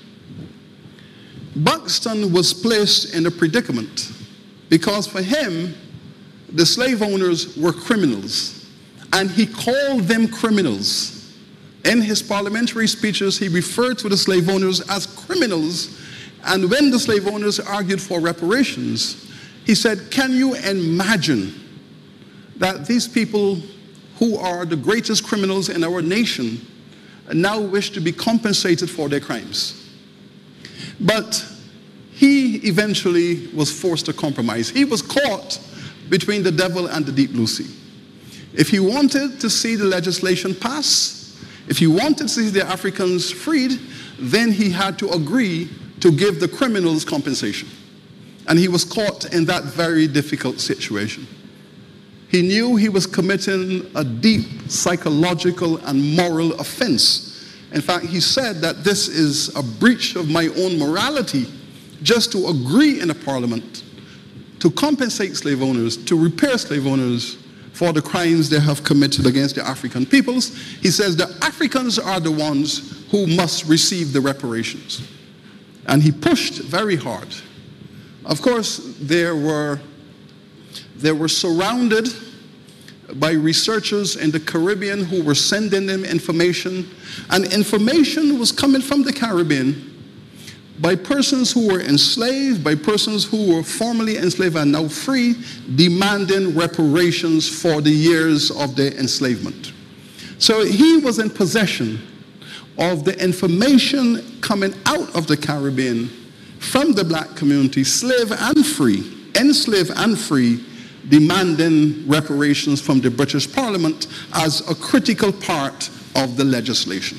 Buxton was placed in a predicament because for him, the slave owners were criminals, and he called them criminals. In his parliamentary speeches, he referred to the slave owners as criminals, and when the slave owners argued for reparations, he said, can you imagine that these people who are the greatest criminals in our nation now wish to be compensated for their crimes? But he eventually was forced to compromise. He was caught between the devil and the deep blue sea. If he wanted to see the legislation pass, if he wanted to see the Africans freed, then he had to agree to give the criminals compensation. And he was caught in that very difficult situation. He knew he was committing a deep psychological and moral offense. In fact, he said that this is a breach of my own morality just to agree in a parliament to compensate slave owners, to repair slave owners for the crimes they have committed against the African peoples. He says the Africans are the ones who must receive the reparations. And he pushed very hard. Of course, they were surrounded by researchers in the Caribbean who were sending them information, and information was coming from the Caribbean by persons who were enslaved, by persons who were formerly enslaved and now free, demanding reparations for the years of their enslavement. So he was in possession of the information coming out of the Caribbean from the black community, slave and free, enslaved and free, demanding reparations from the British Parliament as a critical part of the legislation.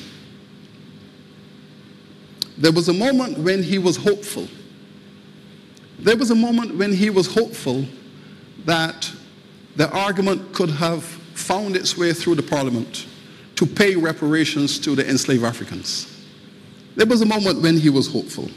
There was a moment when he was hopeful. There was a moment when he was hopeful that the argument could have found its way through the Parliament to pay reparations to the enslaved Africans. There was a moment when he was hopeful.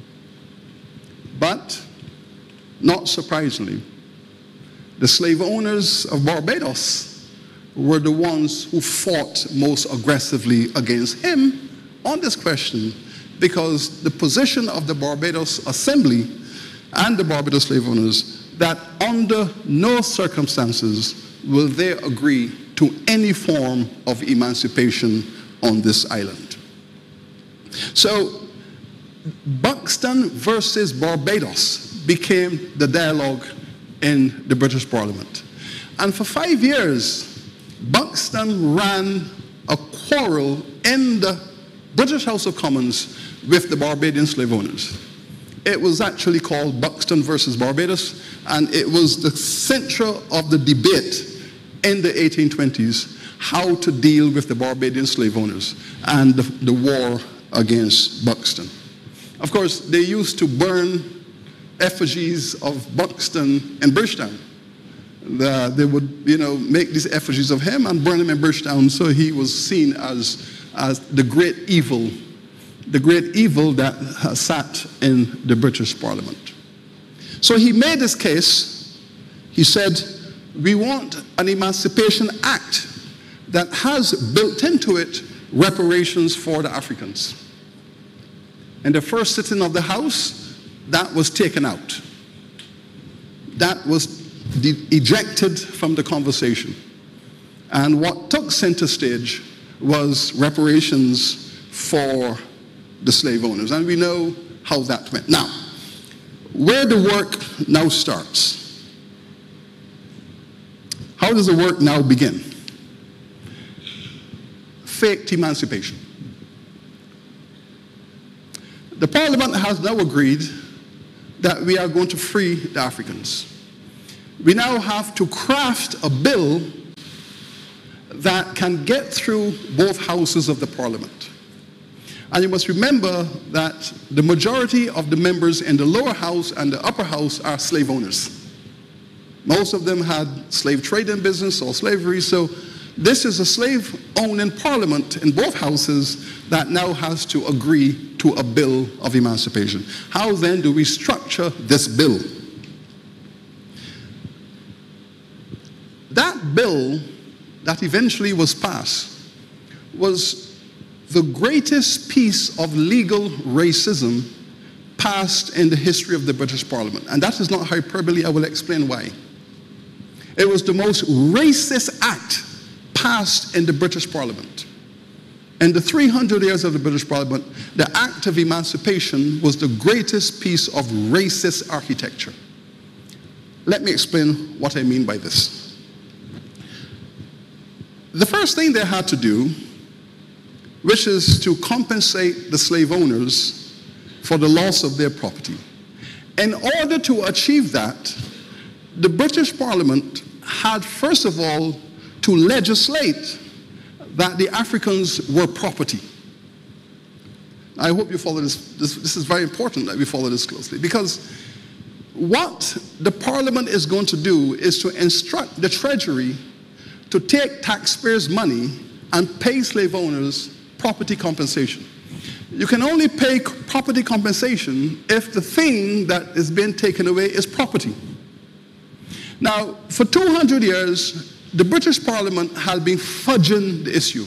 But, not surprisingly, the slave owners of Barbados were the ones who fought most aggressively against him on this question, because the position of the Barbados Assembly and the Barbados slave owners that under no circumstances will they agree to any form of emancipation on this island. So Buxton versus Barbados became the dialogue in the British Parliament. And for 5 years, Buxton ran a quarrel in the British House of Commons with the Barbadian slave owners. It was actually called Buxton versus Barbados, and it was the center of the debate in the 1820s, how to deal with the Barbadian slave owners and the war against Buxton. Of course, they used to burn effigies of Buxton in Bridgetown. They would, make these effigies of him and burn him in Bridgetown, so he was seen as the great evil that sat in the British Parliament. So he made this case. He said, we want an Emancipation Act that has built into it reparations for the Africans. In the first sitting of the House, that was taken out. That was ejected from the conversation. And what took center stage was reparations for the slave owners. And we know how that went. Now, where the work now starts. How does the work now begin? Faked emancipation. The Parliament has now agreed that we are going to free the Africans. We now have to craft a bill that can get through both houses of the Parliament. And you must remember that the majority of the members in the lower house and the upper house are slave owners. Most of them had slave trading business or slavery, so this is a slave-owning Parliament in both houses that now has to agree to a bill of emancipation. How then do we structure this bill? That bill that eventually was passed was the greatest piece of legal racism passed in the history of the British Parliament. And that is not hyperbole. I will explain why. It was the most racist act passed in the British Parliament. In the 300 years of the British Parliament, the Act of Emancipation was the greatest piece of racist architecture. Let me explain what I mean by this. The first thing they had to do, which is to compensate the slave owners for the loss of their property. In order to achieve that, the British Parliament had, first of all, to legislate that the Africans were property. I hope you follow this. This is very important that we follow this closely, because what the Parliament is going to do is to instruct the Treasury to take taxpayers' money and pay slave owners property compensation. You can only pay property compensation if the thing that is being taken away is property. Now, for 200 years, the British Parliament had been fudging the issue.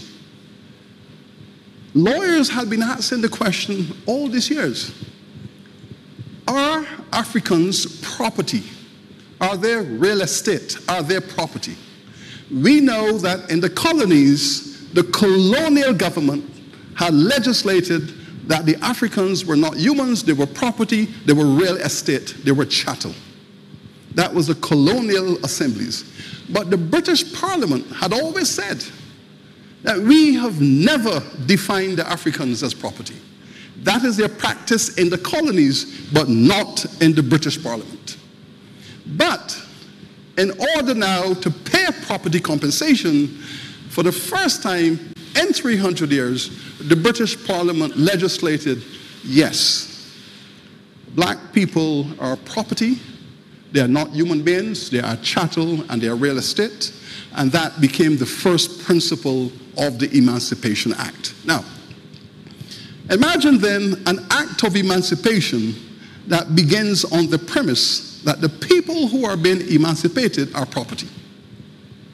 Lawyers had been asking the question all these years. Are Africans property? Are they real estate? Are they property? We know that in the colonies, the colonial government had legislated that the Africans were not humans, they were property, they were real estate, they were chattel. That was the colonial assemblies. But the British Parliament had always said that we have never defined the Africans as property. That is their practice in the colonies, but not in the British Parliament. But in order now to pay property compensation, for the first time in 300 years, the British Parliament legislated, yes, black people are property, they are not human beings, they are chattel and they are real estate, and that became the first principle of the Emancipation Act. Now, imagine then an act of emancipation that begins on the premise that the people who are being emancipated are property.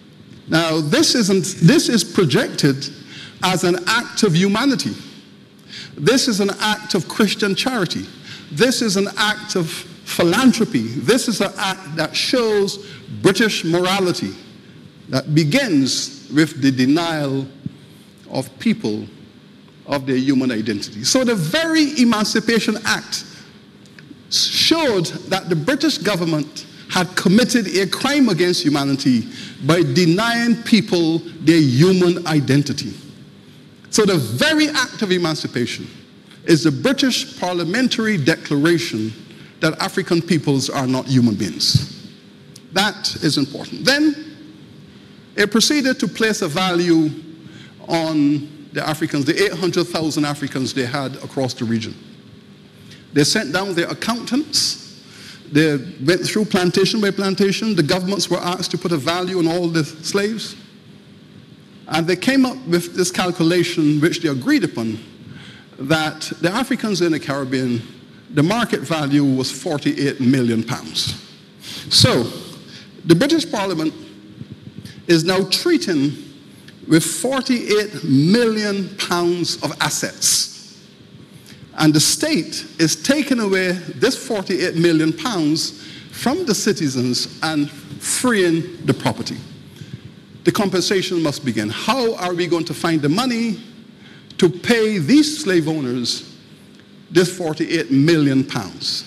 Now, this is projected as an act of humanity. This is an act of Christian charity. This is an act of philanthropy. This is an act that shows British morality that begins with the denial of people of their human identity. So the very Emancipation Act showed that the British government had committed a crime against humanity by denying people their human identity. So the very act of emancipation is the British parliamentary declaration that African peoples are not human beings. That is important. Then it proceeded to place a value on the Africans, the 800,000 Africans they had across the region. They sent down their accountants. They went through plantation by plantation. The governments were asked to put a value on all the slaves. And they came up with this calculation, which they agreed upon, that the Africans in the Caribbean, the market value was 48 million pounds. So the British Parliament is now treating with 48 million pounds of assets. And the state is taking away this 48 million pounds from the citizens and freeing the property. The compensation must begin. How are we going to find the money to pay these slave owners this 48 million pounds?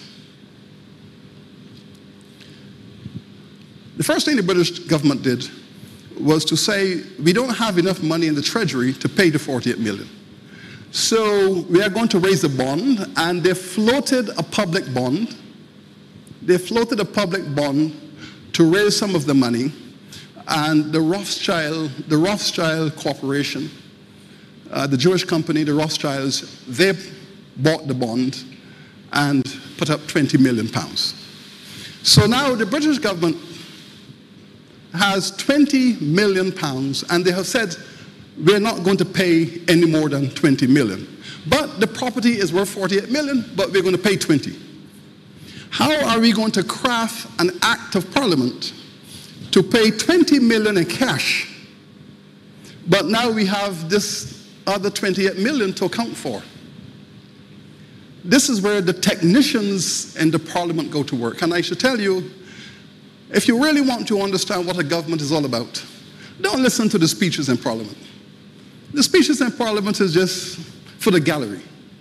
The first thing the British government did was to say, we don't have enough money in the treasury to pay the 48 million. So we are going to raise a bond, and they floated a public bond. They floated a public bond to raise some of the money, and the Rothschild Corporation, the Jewish company, the Rothschilds, they bought the bond and put up 20 million pounds. So now the British government has 20 million pounds, and they have said, we're not going to pay any more than 20 million. But the property is worth 48 million, but we're going to pay 20. How are we going to craft an act of parliament to pay 20 million in cash, but now we have this other 28 million to account for? This is where the technicians in the parliament go to work. And I should tell you, if you really want to understand what a government is all about, don't listen to the speeches in parliament. The speeches in parliament is just for the gallery.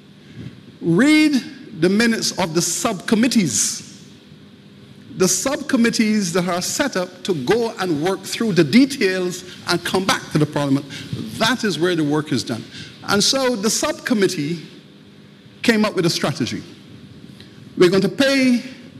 Read the minutes of the subcommittees. The subcommittees that are set up to go and work through the details and come back to the parliament. That is where the work is done. And so the subcommittee came up with a strategy. We're going to pay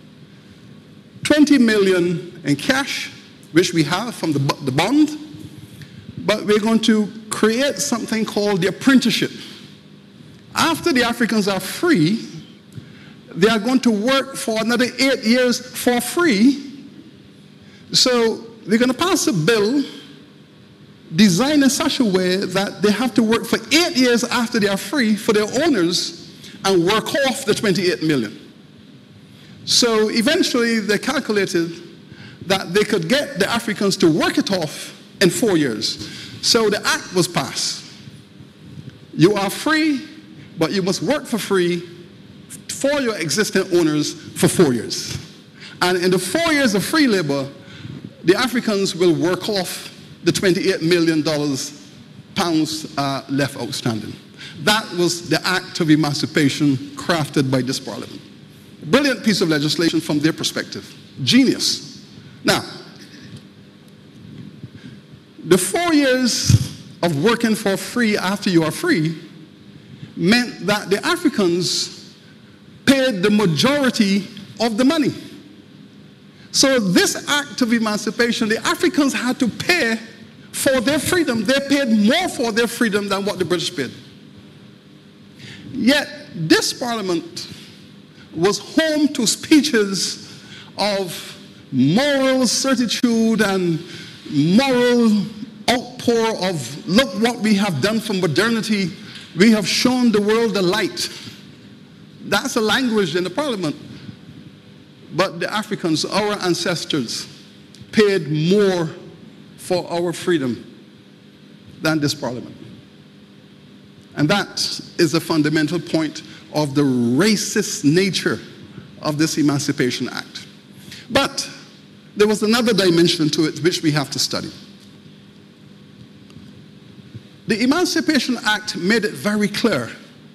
20 million in cash, which we have from the bond, but we're going to create something called the apprenticeship. After the Africans are free, they are going to work for another 8 years for free. So we're going to pass a bill designed in such a way that they have to work for 8 years after they are free for their owners and work off the 28 million. So eventually they calculated that they could get the Africans to work it off in 4 years. So the act was passed. You are free, but you must work for free for your existing owners for 4 years. And in the 4 years of free labor, the Africans will work off the $28 million pounds left outstanding. That was the act of emancipation crafted by this parliament. A brilliant piece of legislation from their perspective. Genius. Now, the 4 years of working for free after you are free meant that the Africans paid the majority of the money. So this act of emancipation, the Africans had to pay for their freedom. They paid more for their freedom than what the British paid. Yet this parliament was home to speeches of moral certitude and moral outpour of, look what we have done for modernity. We have shown the world the light. That's a language in the parliament. But the Africans, our ancestors, paid more for our freedom than this parliament. And that is a fundamental point of the racist nature of this Emancipation Act. But there was another dimension to it which we have to study. The Emancipation Act made it very clear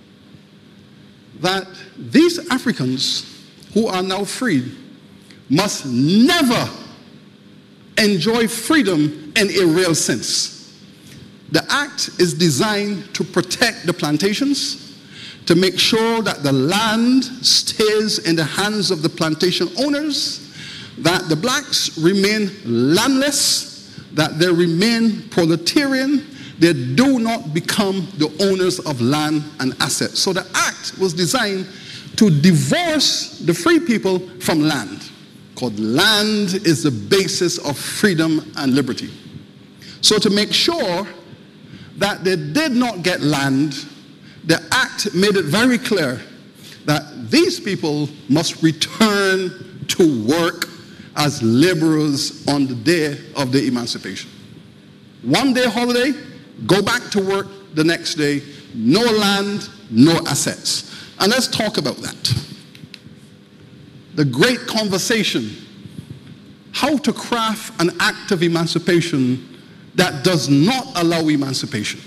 that these Africans who are now freed must never enjoy freedom in a real sense. The act is designed to protect the plantations, to make sure that the land stays in the hands of the plantation owners, that the blacks remain landless, that they remain proletarian, they do not become the owners of land and assets. So the act was designed to divorce the free people from land, because land is the basis of freedom and liberty. So to make sure that they did not get land, the act made it very clear that these people must return to work as laborers on the day of the emancipation. 1 day holiday, go back to work the next day, no land, no assets. And let's talk about that. The great conversation, how to craft an act of emancipation that does not allow emancipation.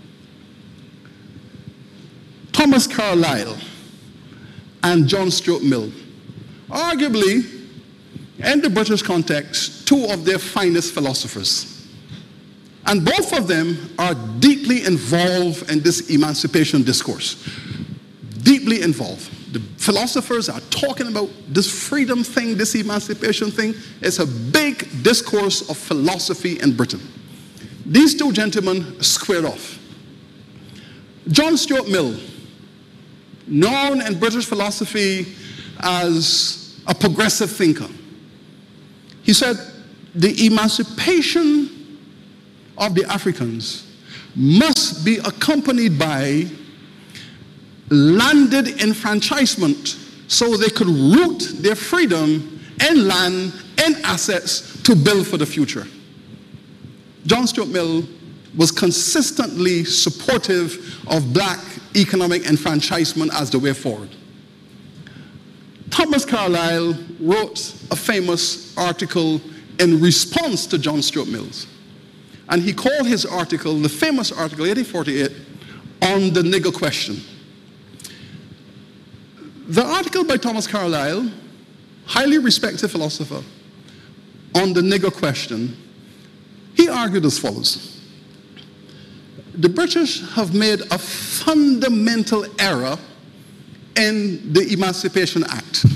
Thomas Carlyle and John Stuart Mill, arguably, in the British context, two of their finest philosophers. And both of them are deeply involved in this emancipation discourse. Deeply involved. The philosophers are talking about this freedom thing, this emancipation thing. It's a big discourse of philosophy in Britain. These two gentlemen squared off. John Stuart Mill, known in British philosophy as a progressive thinker, he said the emancipation of the Africans must be accompanied by landed enfranchisement so they could root their freedom in land and assets to build for the future. John Stuart Mill was consistently supportive of black economic enfranchisement as the way forward. Thomas Carlyle wrote a famous article in response to John Stuart Mill. And he called his article, the famous article, 1848, on the nigger question. The article by Thomas Carlyle, highly respected philosopher, on the nigger question, he argued as follows. The British have made a fundamental error in the Emancipation Act.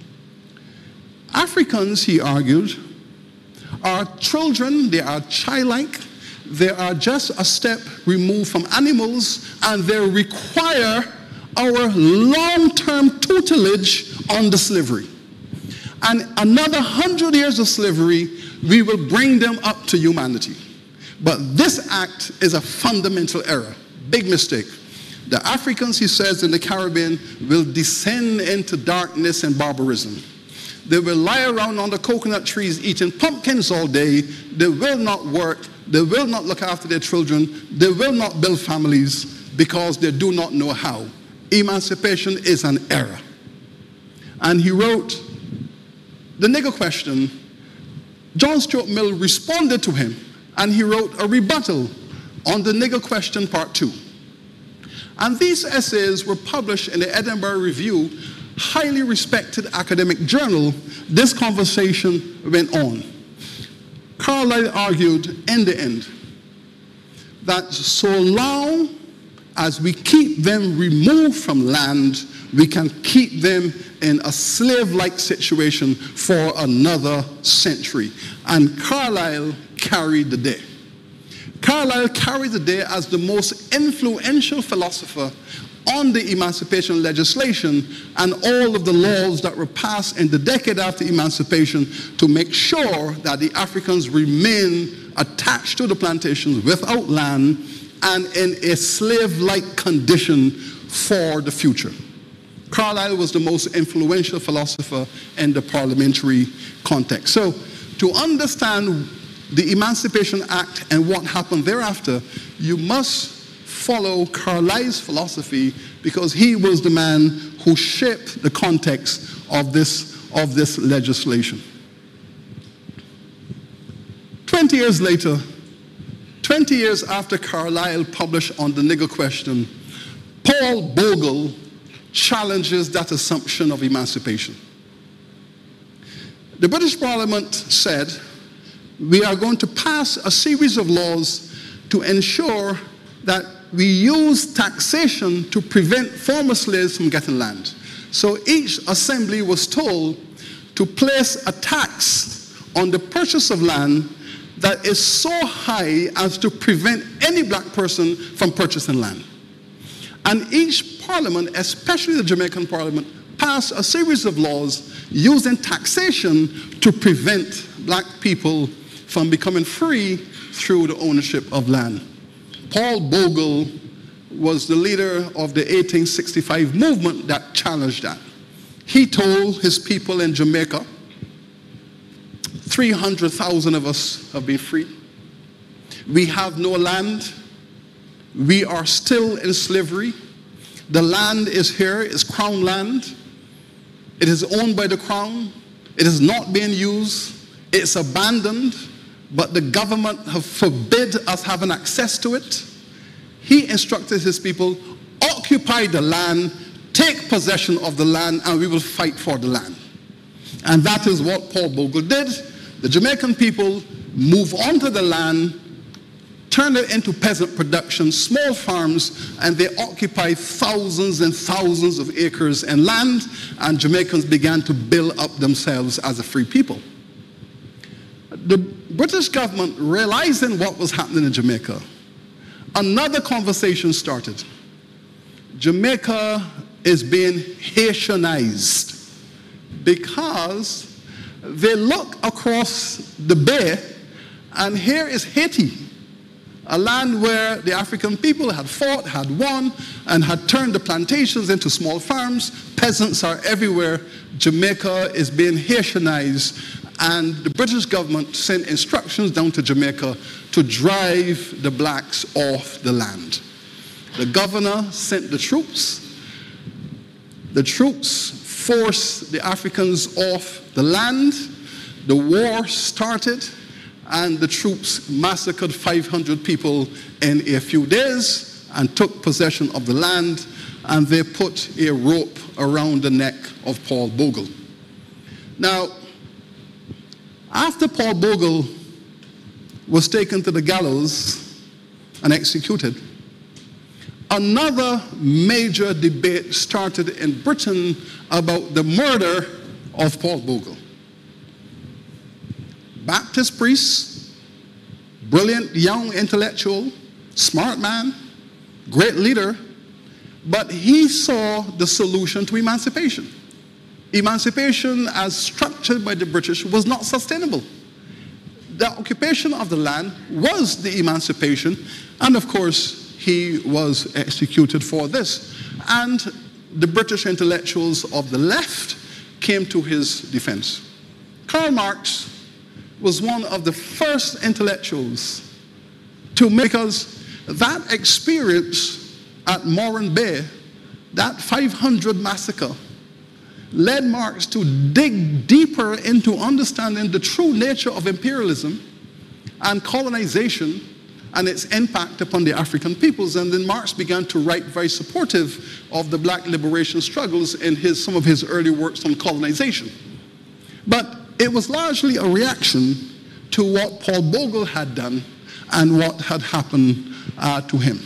Africans, he argued, are children, they are childlike, they are just a step removed from animals, and they require our long-term tutelage on the slavery. And another 100 years of slavery, we will bring them up to humanity. But this act is a fundamental error, big mistake. The Africans, he says, in the Caribbean will descend into darkness and barbarism. They will lie around under coconut trees eating pumpkins all day. They will not work. They will not look after their children. They will not build families because they do not know how. Emancipation is an error. And he wrote, the nigger question, John Stuart Mill responded to him, and he wrote a rebuttal on the nigger question part 2. And these essays were published in the Edinburgh Review, highly respected academic journal. This conversation went on. Carlyle argued in the end that so long as we keep them removed from land, we can keep them in a slave-like situation for another century. And Carlyle carried the day. Carlyle carried the day as the most influential philosopher on the emancipation legislation and all of the laws that were passed in the decade after emancipation to make sure that the Africans remain attached to the plantations without land and in a slave-like condition for the future. Carlyle was the most influential philosopher in the parliamentary context. So to understand the Emancipation Act and what happened thereafter, you must follow Carlyle's philosophy because he was the man who shaped the context of this legislation. 20 years later, 20 years after Carlyle published on the nigger question, Paul Bogle challenges that assumption of emancipation. The British Parliament said, we are going to pass a series of laws to ensure that we use taxation to prevent former slaves from getting land. So each assembly was told to place a tax on the purchase of land that is so high as to prevent any black person from purchasing land. And each parliament, especially the Jamaican parliament, passed a series of laws using taxation to prevent black people from becoming free through the ownership of land. Paul Bogle was the leader of the 1865 movement that challenged that. He told his people in Jamaica, 300,000 of us have been free. We have no land. We are still in slavery. The land is here, it's crown land. It is owned by the crown. It is not being used. It's abandoned, but the government have forbid us having access to it. He instructed his people, occupy the land, take possession of the land, and we will fight for the land. And that is what Paul Bogle did. The Jamaican people moved onto the land, turned it into peasant production, small farms, and they occupied thousands and thousands of acres and land, and Jamaicans began to build up themselves as a free people. The British government, realizing what was happening in Jamaica, another conversation started. Jamaica is being Haitianized because they look across the bay, and here is Haiti, a land where the African people had fought, had won, and had turned the plantations into small farms. Peasants are everywhere. Jamaica is being Haitianized, and the British government sent instructions down to Jamaica to drive the blacks off the land. The governor sent the troops. The troops forced the Africans off the land. The war started, and the troops massacred 500 people in a few days and took possession of the land, and they put a rope around the neck of Paul Bogle. Now, after Paul Bogle was taken to the gallows and executed, another major debate started in Britain about the murder of Paul Bogle. Baptist priest, brilliant young intellectual, smart man, great leader, but he saw the solution to emancipation. Emancipation, as structured by the British, was not sustainable. The occupation of the land was the emancipation, and of course, he was executed for this. And the British intellectuals of the left came to his defense. Karl Marx was one of the first intellectuals to make us that experience at Moran Bay, that 500 massacre, led Marx to dig deeper into understanding the true nature of imperialism and colonization and its impact upon the African peoples. And then Marx began to write very supportive of the black liberation struggles in some of his early works on colonization. But it was largely a reaction to what Paul Bogle had done and what had happened to him.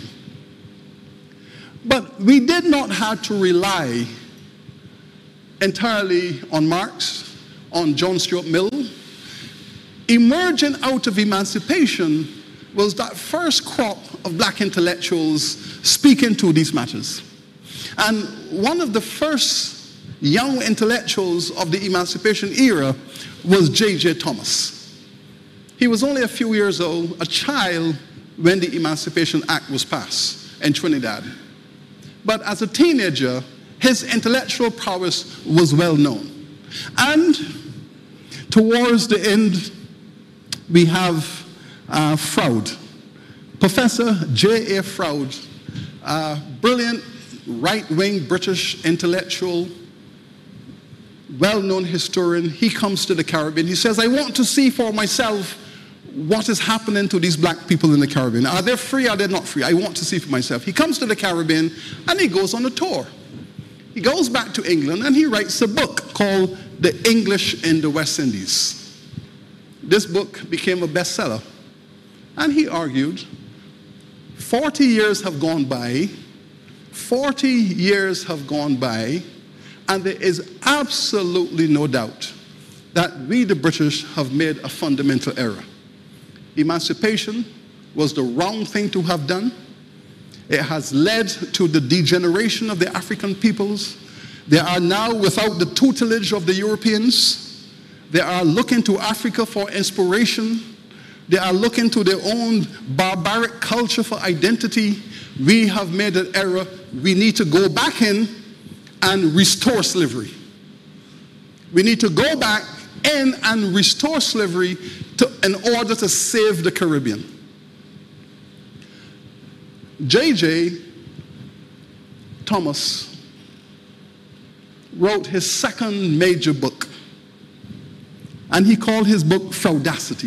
But we did not have to rely entirely on Marx, on John Stuart Mill. Emerging out of emancipation was that first crop of black intellectuals speaking to these matters. And one of the first young intellectuals of the emancipation era was J.J. Thomas. He was only a few years old, a child, when the Emancipation Act was passed in Trinidad. But as a teenager, his intellectual prowess was well known. And towards the end, we have Froude. Professor J.A. Froude a brilliant right-wing British intellectual, well-known historian. He comes to the Caribbean. He says, I want to see for myself what is happening to these black people in the Caribbean. Are they free? Are they not free? I want to see for myself. He comes to the Caribbean and he goes on a tour. He goes back to England and he writes a book called The English in the West Indies. This book became a bestseller. And he argued, 40 years have gone by, 40 years have gone by, and there is absolutely no doubt that we, the British, have made a fundamental error. Emancipation was the wrong thing to have done. It has led to the degeneration of the African peoples. They are now without the tutelage of the Europeans. They are looking to Africa for inspiration. They are looking to their own barbaric culture for identity. We have made an error. We need to go back in and restore slavery. We need to go back in and restore slavery in order to save the Caribbean. J.J. Thomas wrote his second major book, and he called his book Fraudacity.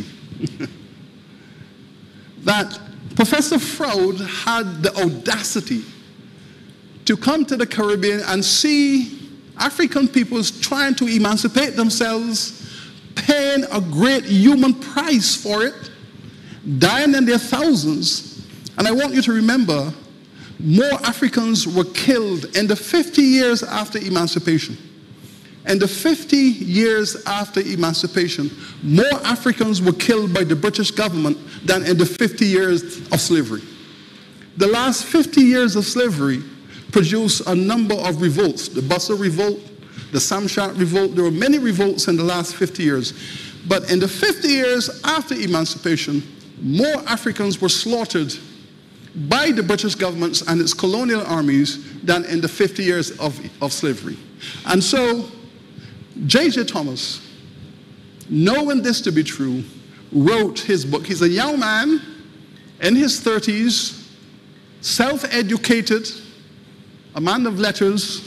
That Professor Froude had the audacity to come to the Caribbean and see African peoples trying to emancipate themselves, paying a great human price for it, dying in their thousands. And I want you to remember, more Africans were killed in the 50 years after emancipation. In the 50 years after emancipation, more Africans were killed by the British government than in the 50 years of slavery. The last 50 years of slavery produced a number of revolts. The Bussa Revolt, the Samshat Revolt. There were many revolts in the last 50 years. But in the 50 years after emancipation, more Africans were slaughtered by the British governments and its colonial armies than in the 50 years of slavery. And so, J.J. Thomas, knowing this to be true, wrote his book. He's a young man in his 30s, self-educated, a man of letters,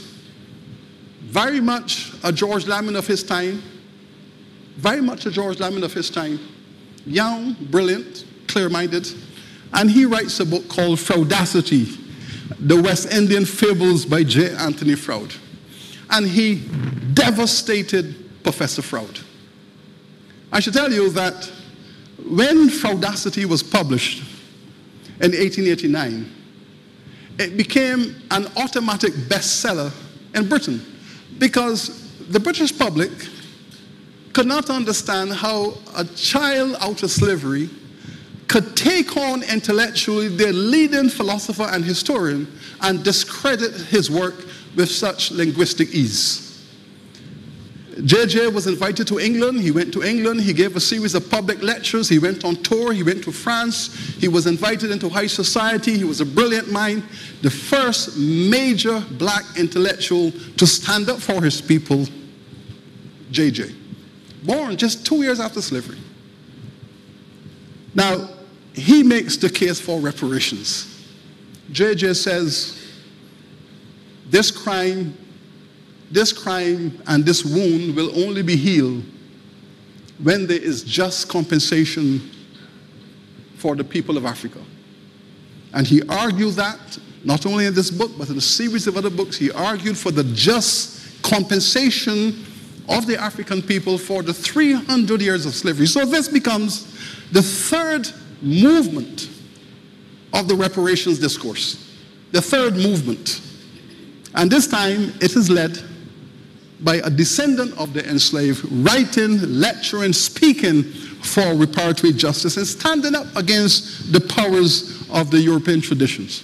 very much a George Lamming of his time, very much a George Lamming of his time, young, brilliant, clear-minded, and he writes a book called Fraudacity, The West Indian Fables by J. Anthony Froude. And he devastated Professor Froude. I should tell you that when Fraudacity was published in 1889, it became an automatic bestseller in Britain because the British public could not understand how a child out of slavery could take on intellectually their leading philosopher and historian and discredit his work with such linguistic ease. J.J. was invited to England. He went to England. He gave a series of public lectures. He went on tour. He went to France. He was invited into high society. He was a brilliant mind, the first major black intellectual to stand up for his people, J.J., born just 2 years after slavery. Now, he makes the case for reparations. J.J. says, this crime and this wound will only be healed when there is just compensation for the people of Africa. And he argued that, not only in this book, but in a series of other books, he argued for the just compensation of the African people for the 300 years of slavery. So this becomes the third movement of the reparations discourse, the third movement. And this time it is led by a descendant of the enslaved, writing, lecturing, speaking for reparatory justice and standing up against the powers of the European traditions.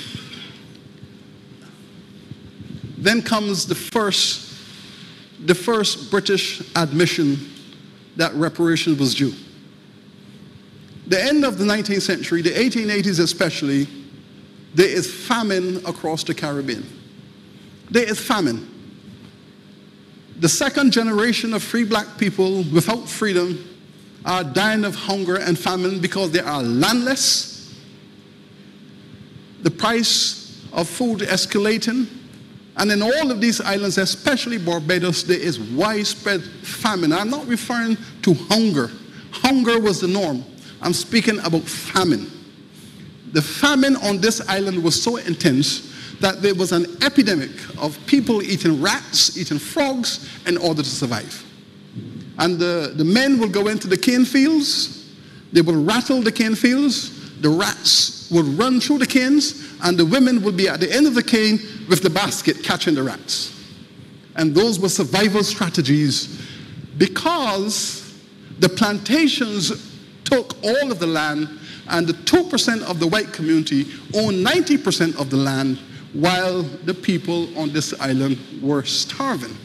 Then comes the first British admission that reparations was due. The end of the 19th century, the 1880s especially, there is famine across the Caribbean. There is famine. The second generation of free black people without freedom are dying of hunger and famine because they are landless. The price of food escalating. And in all of these islands, especially Barbados, there is widespread famine. I'm not referring to hunger. Hunger was the norm. I'm speaking about famine. The famine on this island was so intense that there was an epidemic of people eating rats, eating frogs in order to survive. And the men will go into the cane fields, they will rattle the cane fields, the rats will run through the canes, and the women will be at the end of the cane with the basket catching the rats. And those were survival strategies because the plantations took all of the land, and the 2% of the white community owned 90% of the land, while the people on this island were starving.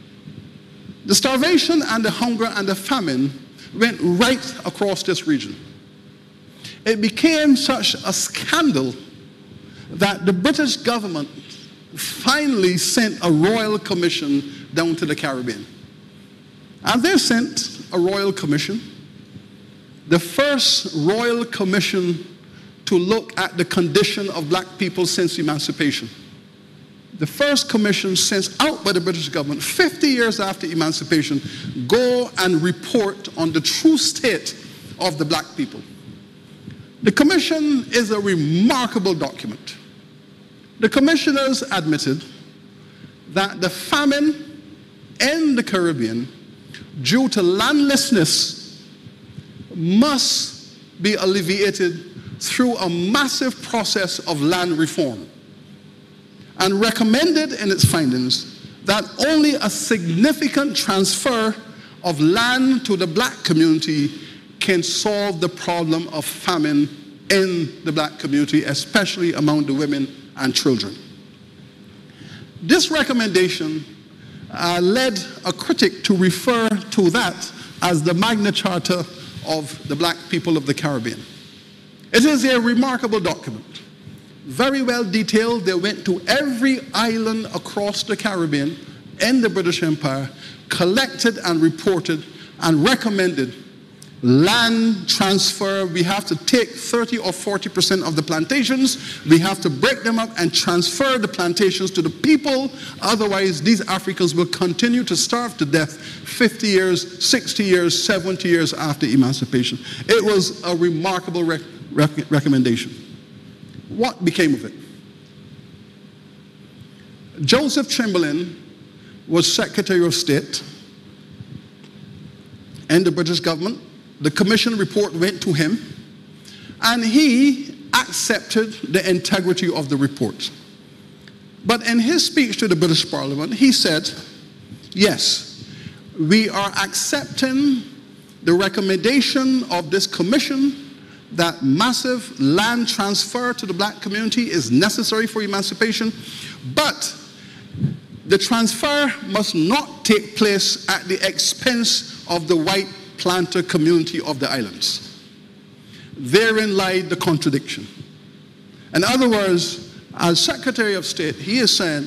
The starvation and the hunger and the famine went right across this region. It became such a scandal that the British government finally sent a royal commission down to the Caribbean. And they sent a royal commission, the first royal commission to look at the condition of black people since emancipation. The first commission sent out by the British government 50 years after emancipation, go and report on the true state of the black people. The commission is a remarkable document. The commissioners admitted that the famine in the Caribbean, due to landlessness, must be alleviated through a massive process of land reform, and recommended in its findings that only a significant transfer of land to the black community can solve the problem of famine in the black community, especially among the women and children. This recommendation led a critic to refer to that as the Magna Charta of the black people of the Caribbean. It is a remarkable document, very well detailed. They went to every island across the Caribbean in the British Empire, collected and reported and recommended land transfer. We have to take 30 or 40% of the plantations. We have to break them up and transfer the plantations to the people. Otherwise, these Africans will continue to starve to death 50 years, 60 years, 70 years after emancipation. It was a remarkable recommendation. What became of it? Joseph Chamberlain was Secretary of State in the British government. The commission report went to him, and he accepted the integrity of the report. But in his speech to the British Parliament, he said, yes, we are accepting the recommendation of this commission that massive land transfer to the black community is necessary for emancipation, but the transfer must not take place at the expense of the white planter community of the islands. Therein lied the contradiction. In other words, as Secretary of State, he is saying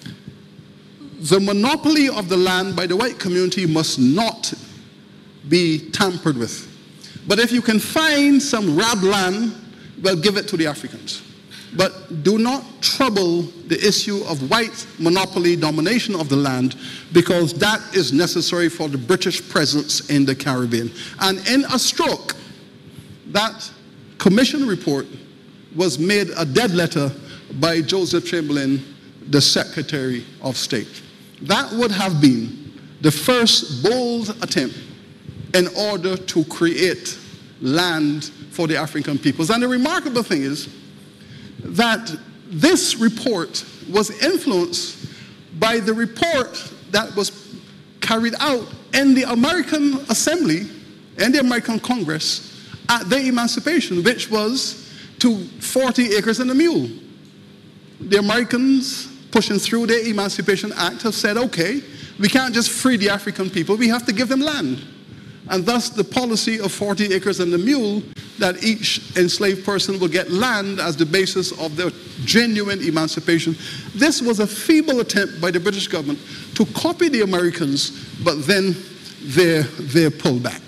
the monopoly of the land by the white community must not be tampered with. But if you can find some rab land, well, give it to the Africans. But do not trouble the issue of white monopoly domination of the land, because that is necessary for the British presence in the Caribbean. And in a stroke, that commission report was made a dead letter by Joseph Chamberlain, the Secretary of State. That would have been the first bold attempt in order to create land for the African peoples. And the remarkable thing is that this report was influenced by the report that was carried out in the American Assembly and the American Congress at their emancipation, which was to 40 acres and a mule. The Americans, pushing through their Emancipation Act, have said, okay, we can't just free the African people, we have to give them land. And thus the policy of 40 acres and a mule, that each enslaved person will get land as the basis of their genuine emancipation. This was a feeble attempt by the British government to copy the Americans, but then they pulled back,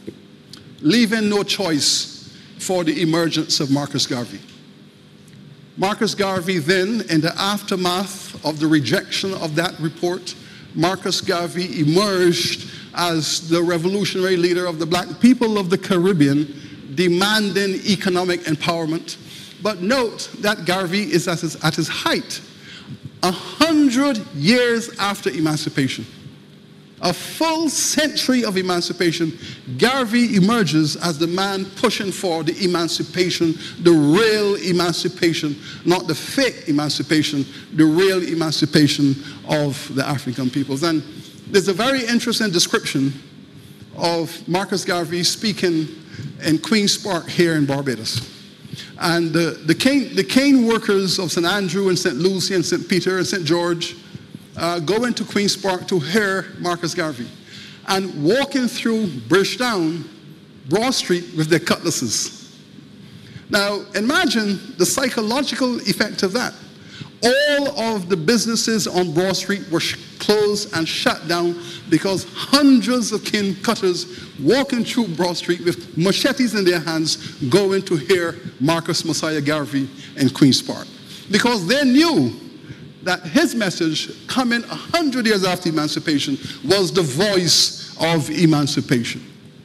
leaving no choice for the emergence of Marcus Garvey. Marcus Garvey then, in the aftermath of the rejection of that report, Marcus Garvey emerged as the revolutionary leader of the black people of the Caribbean, demanding economic empowerment. But note that Garvey is at his height 100 years after emancipation. A full century of emancipation, Garvey emerges as the man pushing for the emancipation, the real emancipation, not the fake emancipation, the real emancipation of the African peoples. And there's a very interesting description of Marcus Garvey speaking in Queen's Park here in Barbados. And the cane workers of St. Andrew and St. Lucy and St. Peter and St. George go into Queen's Park to hear Marcus Garvey. And walking through Bridgetown, Broad Street with their cutlasses. Now, imagine the psychological effect of that. All of the businesses on Broad Street were closed and shut down because hundreds of cane cutters walking through Broad Street with machetes in their hands going to hear Marcus Messiah Garvey in Queen's Park. Because they knew that his message, coming 100 years after emancipation, was the voice of emancipation.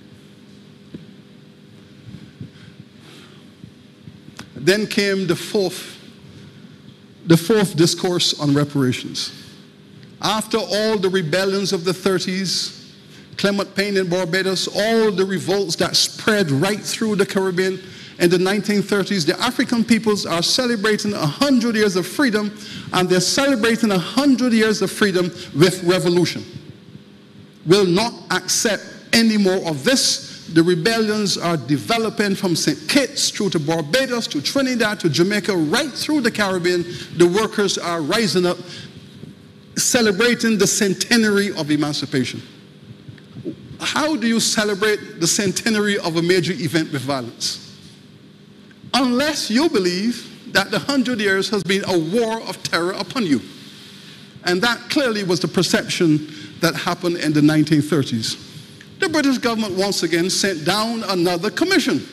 Then came the fourth discourse on reparations. After all the rebellions of the 30s, Clement Payne in Barbados, all the revolts that spread right through the Caribbean in the 1930s, the African peoples are celebrating 100 years of freedom, and they're celebrating 100 years of freedom with revolution. Will not accept any more of this. The rebellions are developing from St. Kitts through to Barbados, to Trinidad, to Jamaica, right through the Caribbean. The workers are rising up, celebrating the centenary of emancipation. How do you celebrate the centenary of a major event with violence? Unless you believe that the 100 years has been a war of terror upon you. And that clearly was the perception that happened in the 1930s. The British government once again sent down another commission.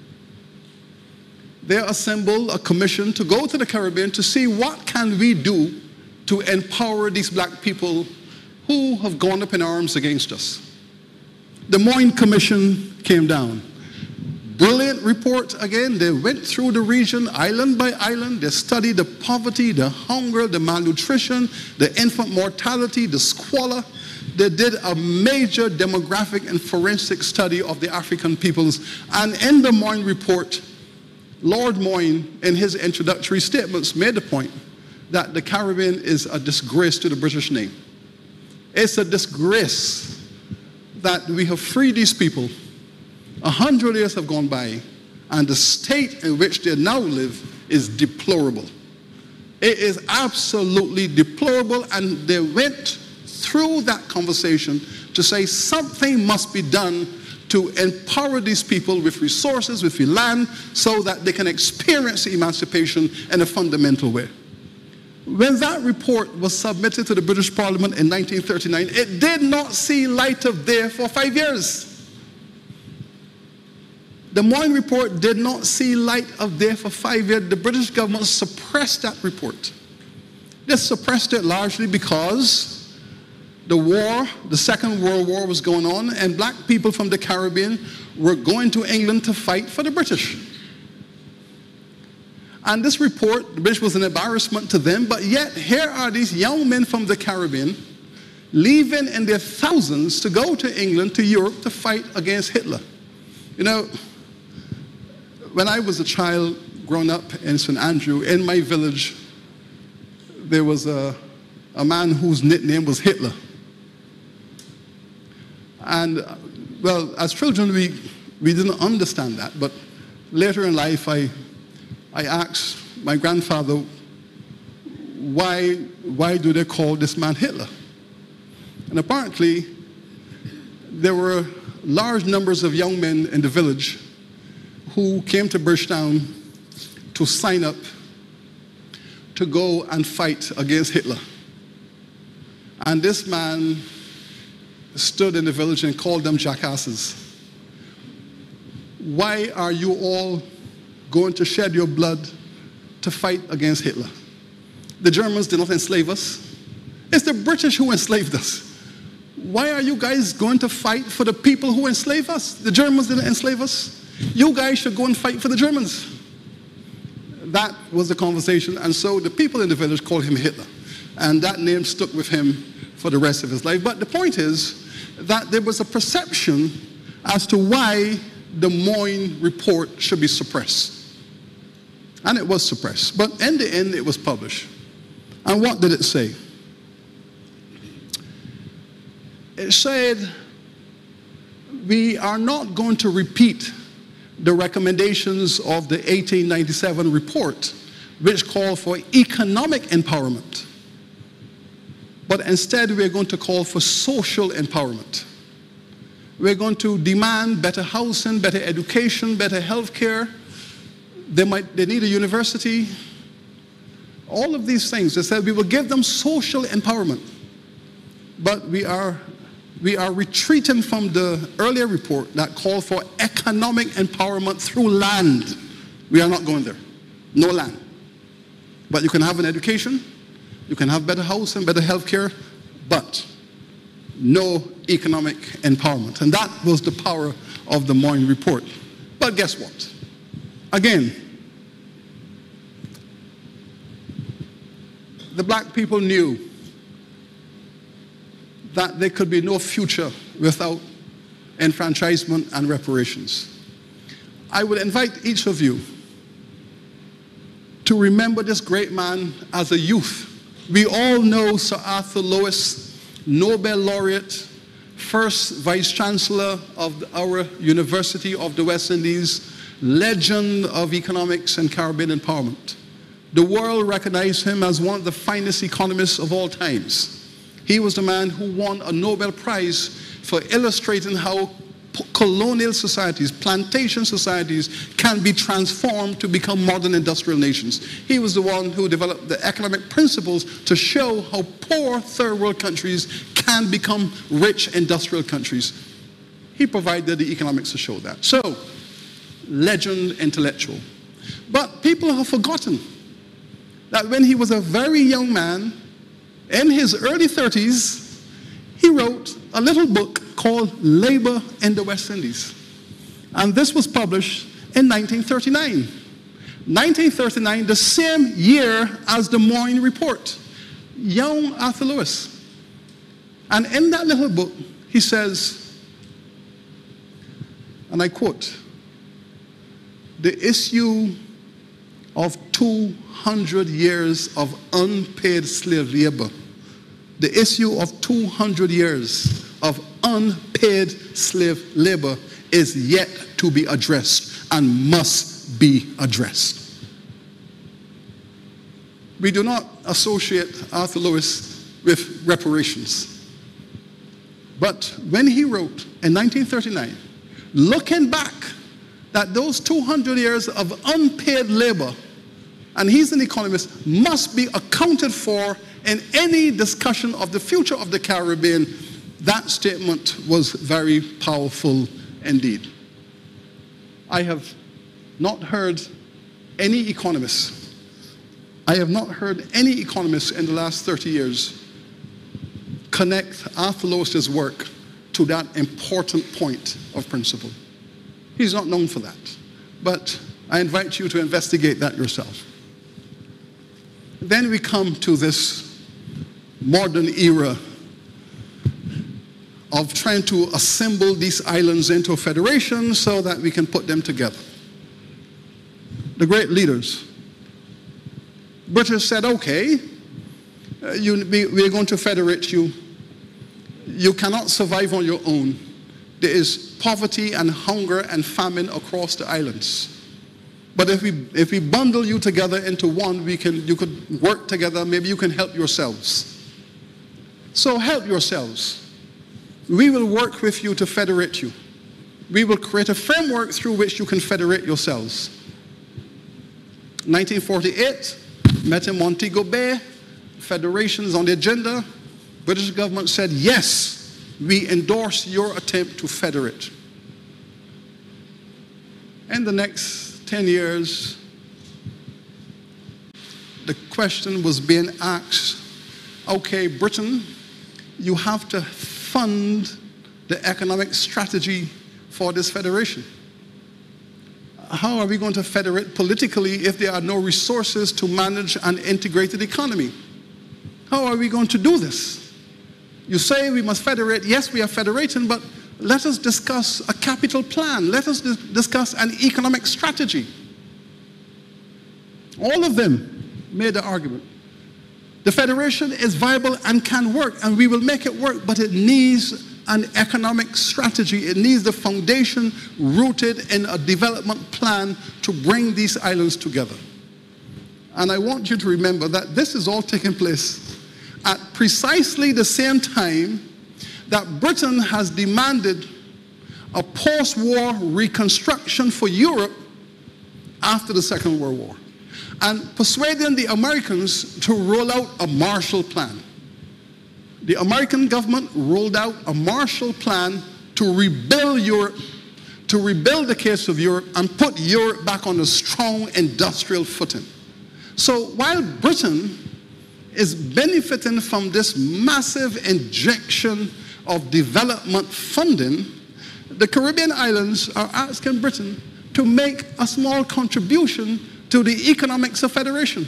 They assembled a commission to go to the Caribbean to see what can we do to empower these black people who have gone up in arms against us. The Moyne Commission came down. Brilliant report again. They went through the region, island by island. They studied the poverty, the hunger, the malnutrition, the infant mortality, the squalor. They did a major demographic and forensic study of the African peoples. And in the Moyne report, Lord Moyne, in his introductory statements, made the point that the Caribbean is a disgrace to the British name. It's a disgrace that we have freed these people. 100 years have gone by, and the state in which they now live is deplorable. It is absolutely deplorable, and they went through that conversation to say something must be done to empower these people with resources, with land, so that they can experience emancipation in a fundamental way. When that report was submitted to the British Parliament in 1939, it did not see light of day for 5 years. The Moyne report did not see light of day for 5 years. The British government suppressed that report. They suppressed it largely because the war, the Second World War was going on, and black people from the Caribbean were going to England to fight for the British. And this report, the British was an embarrassment to them, but yet here are these young men from the Caribbean leaving in their thousands to go to England, to Europe, to fight against Hitler. You know, when I was a child growing up in St. Andrew, in my village, there was a man whose nickname was Hitler. And, well, as children, we didn't understand that, but later in life, I asked my grandfather, why do they call this man Hitler? And apparently, there were large numbers of young men in the village who came to Bridgetown to sign up to go and fight against Hitler. And this man stood in the village and called them jackasses. Why are you all going to shed your blood to fight against Hitler. The Germans did not enslave us. It's the British who enslaved us. Why are you guys going to fight for the people who enslaved us? The Germans didn't enslave us. You guys should go and fight for the Germans. That was the conversation, and so the people in the village called him Hitler. And that name stuck with him for the rest of his life. But the point is that there was a perception as to why the Moyne report should be suppressed. And it was suppressed. But in the end, it was published. And what did it say? It said, we are not going to repeat the recommendations of the 1897 report, which called for economic empowerment. But instead, we're going to call for social empowerment. We're going to demand better housing, better education, better health care. They need a university. All of these things. They said we will give them social empowerment. But we are retreating from the earlier report that called for economic empowerment through land. We are not going there. No land. But you can have an education, you can have better housing, better health care, but no economic empowerment. And that was the power of the Moyne report. But guess what? Again, the black people knew that there could be no future without enfranchisement and reparations. I would invite each of you to remember this great man as a youth. We all know Sir Arthur Lewis, Nobel laureate, first Vice-Chancellor of our University of the West Indies, legend of economics and Caribbean empowerment. The world recognized him as one of the finest economists of all times. He was the man who won a Nobel Prize for illustrating how colonial societies, plantation societies, can be transformed to become modern industrial nations. He was the one who developed the economic principles to show how poor third world countries can become rich industrial countries. He provided the economics to show that. So, legend intellectual. But people have forgotten that when he was a very young man, in his early 30s, he wrote a little book called Labor in the West Indies. And this was published in 1939. 1939, the same year as the Moyne report. Young Arthur Lewis. And in that little book, he says, and I quote, the issue of 200 years of unpaid slave labor, the issue of 200 years of unpaid slave labor is yet to be addressed and must be addressed. We do not associate Arthur Lewis with reparations. But when he wrote in 1939, looking back that those 200 years of unpaid labor, and he's an economist, must be accounted for in any discussion of the future of the Caribbean, that statement was very powerful indeed. I have not heard any economists, in the last 30 years connect Arthur Lewis's work to that important point of principle. He's not known for that. But I invite you to investigate that yourself. Then we come to this modern era of trying to assemble these islands into a federation so that we can put them together. The great leaders. British said, okay, we're going to federate you. You cannot survive on your own. There is poverty and hunger and famine across the islands. But if we bundle you together into one, you could work together, maybe you can help yourselves. So help yourselves. We will work with you to federate you. We will create a framework through which you can federate yourselves. 1948, met in Montego Bay, federations on the agenda. British government said, yes, we endorse your attempt to federate. In the next 10 years, the question was being asked, okay, Britain, you have to fund the economic strategy for this federation. How are we going to federate politically if there are no resources to manage an integrated economy? How are we going to do this? You say we must federate. Yes, we are federating, but let us discuss a capital plan. Let us discuss an economic strategy. All of them made the argument. The federation is viable and can work, and we will make it work, but it needs an economic strategy. It needs the foundation rooted in a development plan to bring these islands together. And I want you to remember that this is all taking place at precisely the same time that Britain has demanded a post-war reconstruction for Europe after the Second World War, and persuading the Americans to roll out a Marshall Plan. The American government rolled out a Marshall Plan to rebuild Europe, to rebuild the case of Europe and put Europe back on a strong industrial footing. So while Britain is benefiting from this massive injection of development funding, the Caribbean islands are asking Britain to make a small contribution to the economics of federation.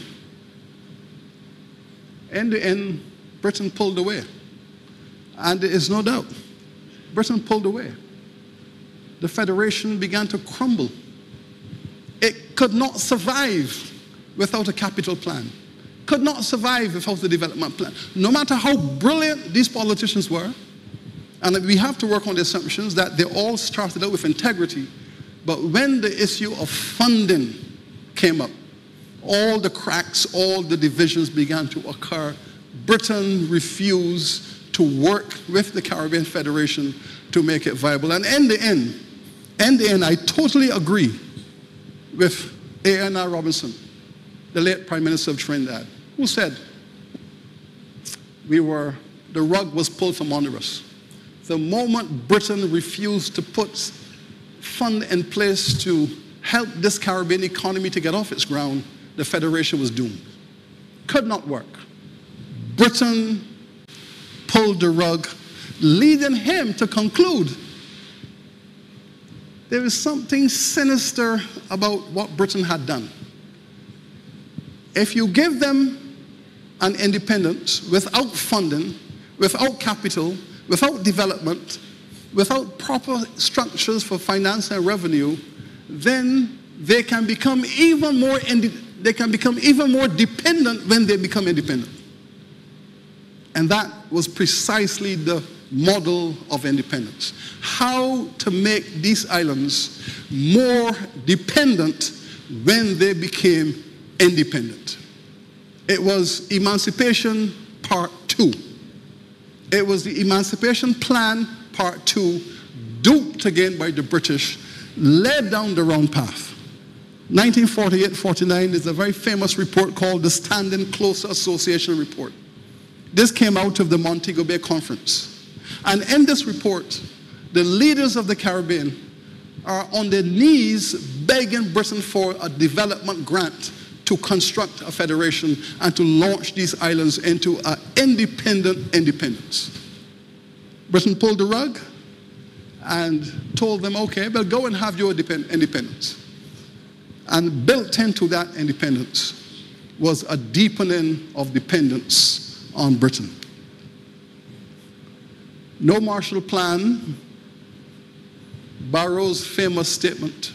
In the end, Britain pulled away. And there is no doubt, Britain pulled away. The federation began to crumble. It could not survive without a capital plan. Could not survive without a development plan. No matter how brilliant these politicians were, and we have to work on the assumptions that they all started out with integrity, but when the issue of funding came up, all the cracks, all the divisions began to occur. Britain refused to work with the Caribbean Federation to make it viable. And in the end, I totally agree with A.N.R. Robinson, the late Prime Minister of Trinidad, who said, the rug was pulled from under us. The moment Britain refused to put fund in place to help this Caribbean economy to get off its ground, the Federation was doomed. Could not work. Britain pulled the rug, leading him to conclude there is something sinister about what Britain had done. If you give them an independence without funding, without capital, without development, without proper structures for finance and revenue, then they can become even more dependent when they become independent. And that was precisely the model of independence. How to make these islands more dependent when they became independent. It was Emancipation Part 2. It was the Emancipation Plan Part 2, duped again by the British, led down the wrong path. 1948-49 is a very famous report called the Standing Closer Association Report. This came out of the Montego Bay Conference. And in this report, the leaders of the Caribbean are on their knees begging Britain for a development grant to construct a federation and to launch these islands into an independent independence. Britain pulled the rug and told them, okay, well, go and have your independence. And built into that independence was a deepening of dependence on Britain. No Marshall Plan, Barrow's famous statement,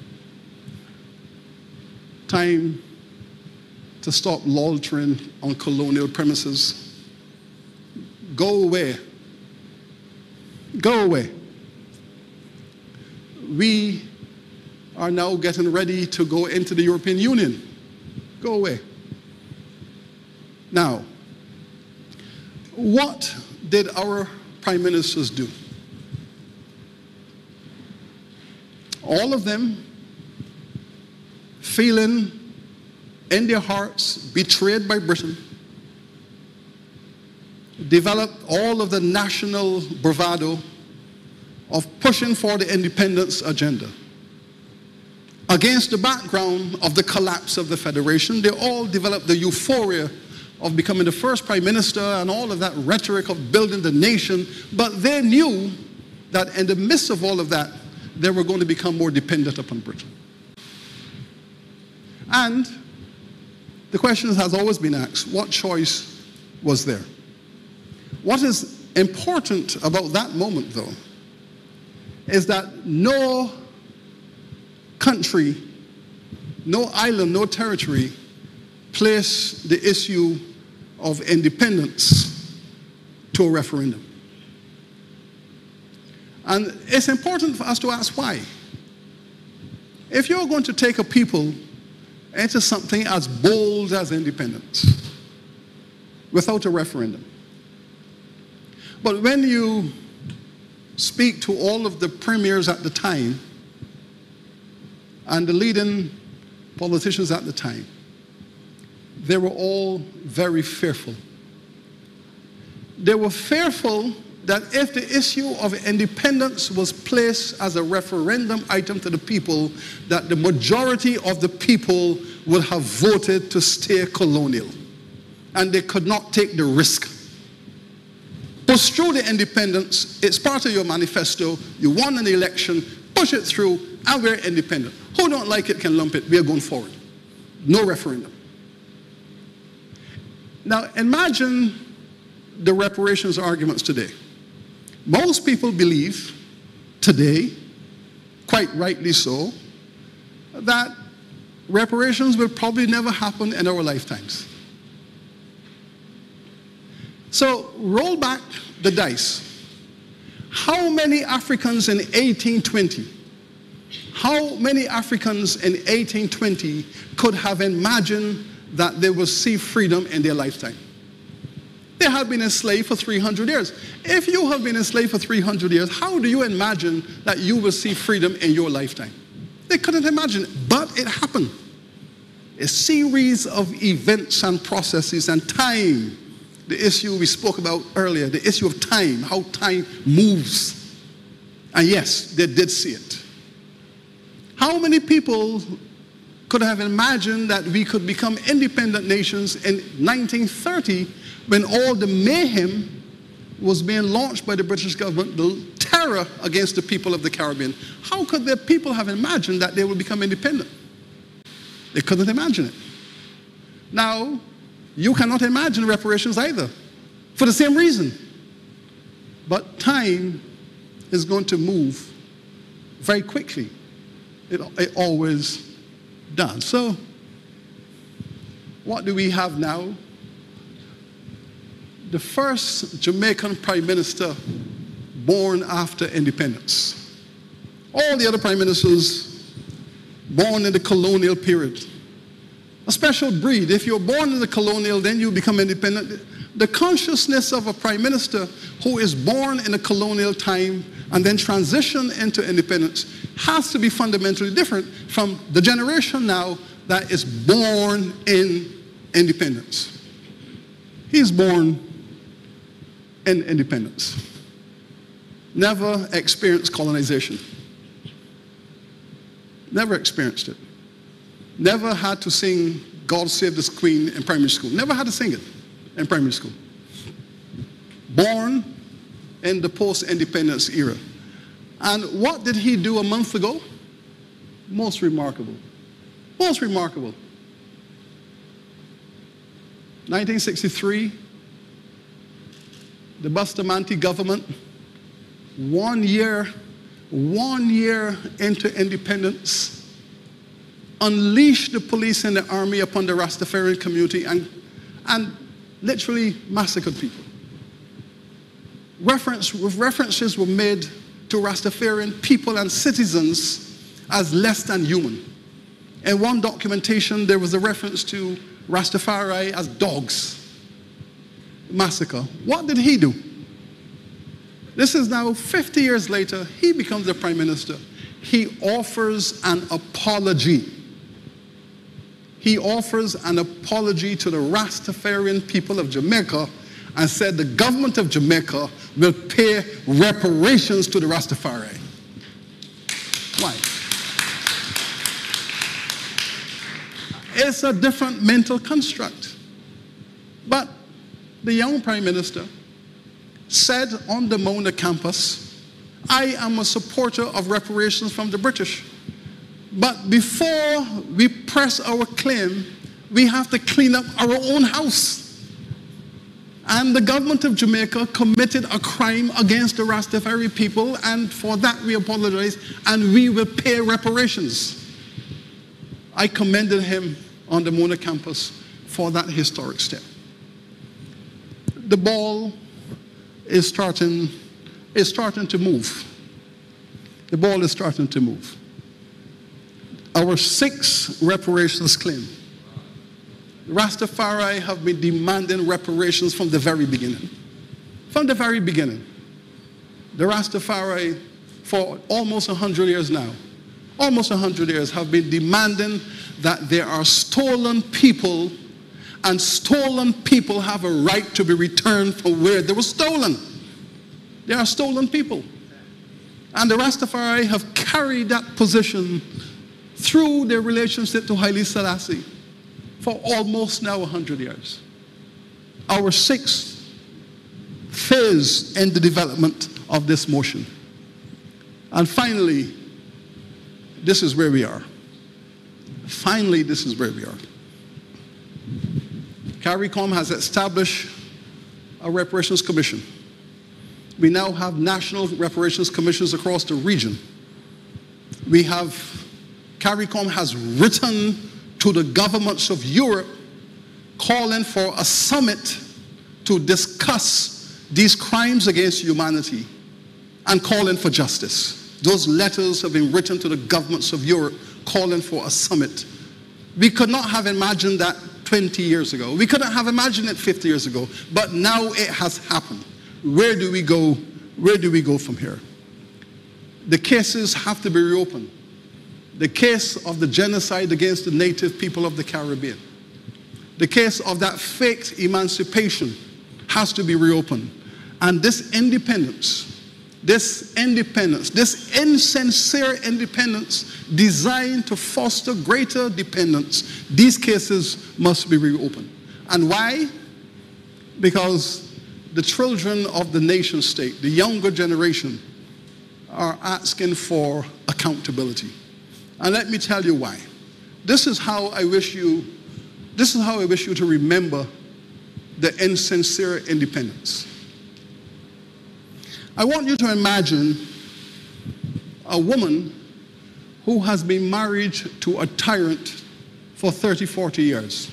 time to stop loitering on colonial premises. Go away. Go away. We are now getting ready to go into the European Union. Go away. Now, what did our prime ministers do? All of them feeling in their hearts betrayed by Britain, developed all of the national bravado of pushing for the independence agenda. against the background of the collapse of the Federation. They all developed the euphoria of becoming the first prime minister and all of that rhetoric of building the nation, but they knew that in the midst of all of that, they were going to become more dependent upon Britain. And the question has always been asked, what choice was there? What is important about that moment, though, is that no country, no island, no territory placed the issue of independence to a referendum. And it's important for us to ask why. If you're going to take a people into something as bold as independence without a referendum, but when you speak to all of the premiers at the time and the leading politicians at the time, they were all very fearful. They were fearful that if the issue of independence was placed as a referendum item to the people, that the majority of the people would have voted to stay colonial. And they could not take the risk. Push through the independence, it's part of your manifesto, you won an election, push it through, and we're independent. Who don't like it can lump it, we're going forward. No referendum. Now imagine the reparations arguments today. Most people believe today, quite rightly so, that reparations will probably never happen in our lifetimes. So roll back the dice. How many Africans in 1820, how many Africans in 1820 could have imagined that they would see freedom in their lifetime? They had been enslaved for 300 years. If you have been enslaved for 300 years, how do you imagine that you will see freedom in your lifetime? They couldn't imagine it, but it happened. A series of events and processes and time. The issue we spoke about earlier, the issue of time, how time moves. And yes, they did see it. How many people could have imagined that we could become independent nations in 1930 when all the mayhem was being launched by the British government, the terror against the people of the Caribbean? How could the people have imagined that they would become independent? They couldn't imagine it. Now, you cannot imagine reparations either, for the same reason. But time is going to move very quickly. It always does. So, what do we have now? The first Jamaican prime minister born after independence. All the other prime ministers born in the colonial period. A special breed. If you're born in the colonial, then you become independent. The consciousness of a prime minister who is born in a colonial time and then transition into independence has to be fundamentally different from the generation now that is born in independence. He's born in independence. Never experienced colonization. Never experienced it. Never had to sing God Save the Queen in primary school. Never had to sing it in primary school. Born in the post-independence era. And what did he do a month ago? Most remarkable. Most remarkable. 1963, the Bustamante government, 1 year into independence, unleashed the police and the army upon the Rastafarian community and literally massacred people. References were made to Rastafarian people and citizens as less than human. In one documentation, there was a reference to Rastafari as dogs. Massacre. What did he do? This is now 50 years later. He becomes the prime minister. He offers an apology. He offers an apology to the Rastafarian people of Jamaica and said the government of Jamaica will pay reparations to the Rastafari. Why? It's a different mental construct. But the young Prime Minister said on the Mona campus, I am a supporter of reparations from the British. But before we press our claim, we have to clean up our own house. And the government of Jamaica committed a crime against the Rastafari people, and for that we apologize, and we will pay reparations. I commended him on the Mona campus for that historic step. The ball is starting to move. The ball is starting to move. Our 6th reparations claim. Rastafari have been demanding reparations from the very beginning. From the very beginning. The Rastafari, for almost 100 years now, almost 100 years, have been demanding that there are stolen people, and stolen people have a right to be returned from where they were stolen. They are stolen people. And the Rastafari have carried that position through their relationship to Haile Selassie for almost now 100 years. Our 6th phase in the development of this motion. And finally, this is where we are. Finally, this is where we are. CARICOM has established a reparations commission. We now have national reparations commissions across the region. CARICOM has written to the governments of Europe calling for a summit to discuss these crimes against humanity and calling for justice. Those letters have been written to the governments of Europe calling for a summit. We could not have imagined that 20 years ago. We couldn't have imagined it 50 years ago, but now it has happened. Where do we go? Where do we go from here? The cases have to be reopened. The case of the genocide against the native people of the Caribbean. The case of that faked emancipation has to be reopened. And this independence, this insincere independence designed to foster greater dependence, these cases must be reopened. And why? Because the children of the nation state, the younger generation, are asking for accountability. And let me tell you why. This is how I wish you to remember the insincere independence. I want you to imagine a woman who has been married to a tyrant for 30, 40 years.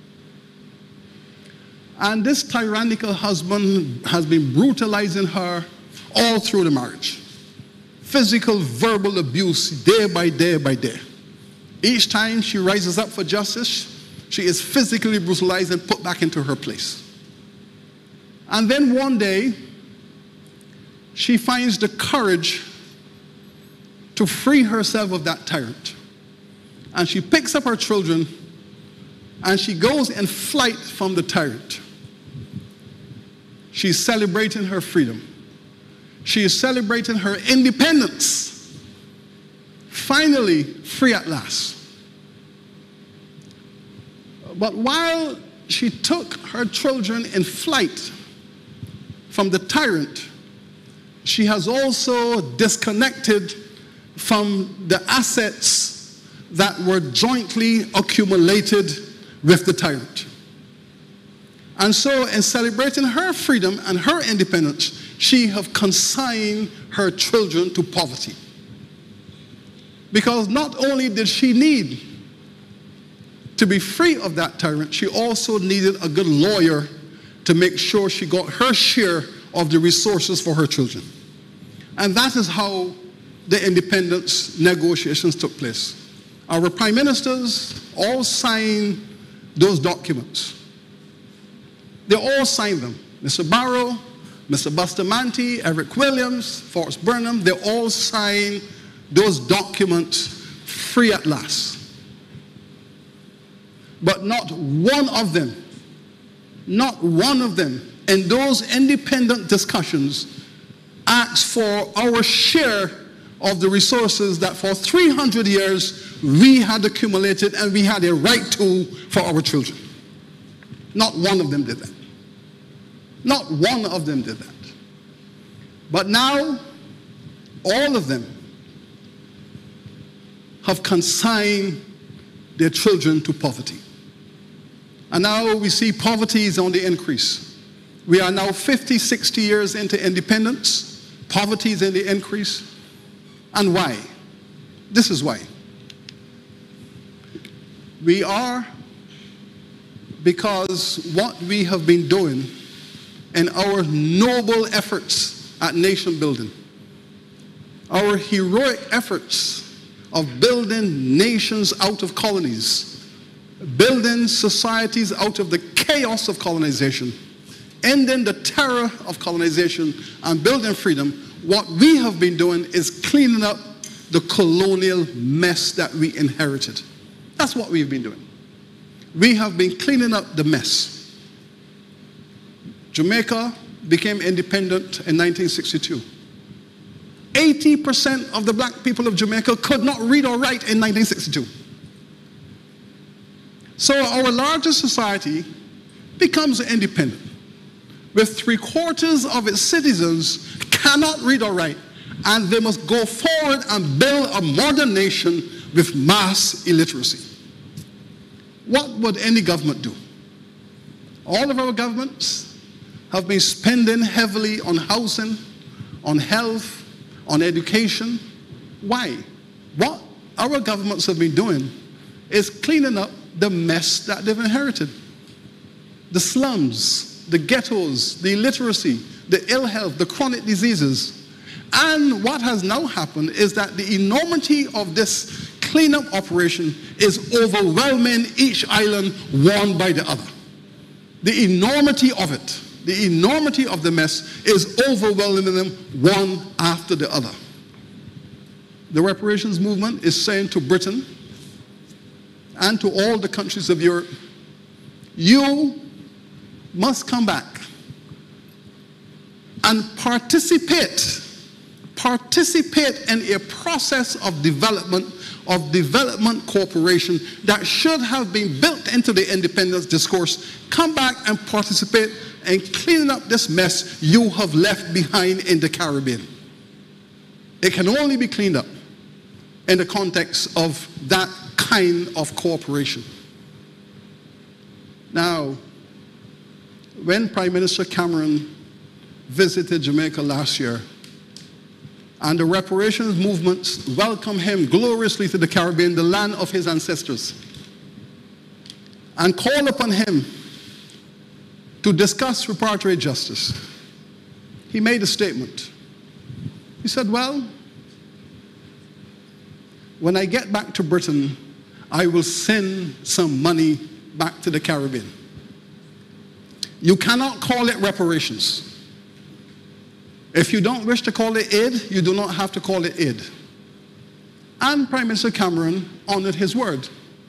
And this tyrannical husband has been brutalizing her all through the marriage. Physical, verbal abuse, day by day by day. Each time she rises up for justice, she is physically brutalized and put back into her place. And then one day, she finds the courage to free herself of that tyrant. And she picks up her children and she goes in flight from the tyrant. She's celebrating her freedom. She is celebrating her independence. Finally, free at last. But while she took her children in flight from the tyrant, she has also disconnected from the assets that were jointly accumulated with the tyrant. And so in celebrating her freedom and her independence, she has consigned her children to poverty. Because not only did she need to be free of that tyrant, she also needed a good lawyer to make sure she got her share of the resources for her children. And that is how the independence negotiations took place. Our prime ministers all signed those documents. They all signed them. Mr. Barrow, Mr. Bustamante, Eric Williams, Forrest Burnham, they all signed those documents free at last. But not one of them in those independent discussions asked for our share of the resources that for 300 years we had accumulated and we had a right to for our children. Not one of them did that. Not one of them did that. But now, all of them have consigned their children to poverty. And now we see poverty is on the increase. We are now 50, 60 years into independence. Poverty is in the increase. And why? This is why. We are, because what we have been doing in our noble efforts at nation building, our heroic efforts of building nations out of colonies, building societies out of the chaos of colonization, ending the terror of colonization and building freedom, what we have been doing is cleaning up the colonial mess that we inherited. That's what we've been doing. We have been cleaning up the mess. Jamaica became independent in 1962. 80% of the black people of Jamaica could not read or write in 1962. So our largest society becomes independent, with 3/4 of its citizens cannot read or write, and they must go forward and build a modern nation with mass illiteracy. What would any government do? All of our governments have been spending heavily on housing, on health, on education. Why? What our governments have been doing is cleaning up the mess that they've inherited. The slums, the ghettos, the illiteracy, the ill health, the chronic diseases. And what has now happened is that the enormity of this cleanup operation is overwhelming each island one by the other. The enormity of it, the enormity of the mess is overwhelming them one after the other. The reparations movement is saying to Britain and to all the countries of Europe, you must come back and participate in a process of development cooperation that should have been built into the independence discourse. Come back and participate in cleaning up this mess you have left behind in the Caribbean. It can only be cleaned up in the context of that kind of cooperation. Now, when Prime Minister Cameron visited Jamaica last year, and the reparations movements welcomed him gloriously to the Caribbean, the land of his ancestors, and called upon him to discuss reparatory justice, he made a statement. He said, well, when I get back to Britain, I will send some money back to the Caribbean. You cannot call it reparations. If you don't wish to call it aid, you do not have to call it aid. And Prime Minister Cameron honored his word.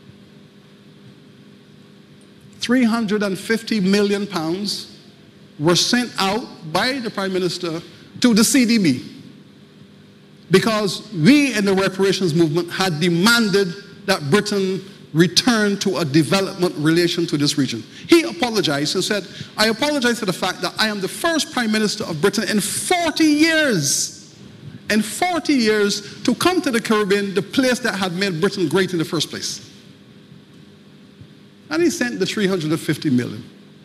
£350 million were sent out by the Prime Minister to the CDB because we in the reparations movement had demanded that Britain return to a development relation to this region. He apologized and said, I apologize for the fact that I am the first Prime Minister of Britain in 40 years, to come to the Caribbean, the place that had made Britain great in the first place. And he sent the 350 million.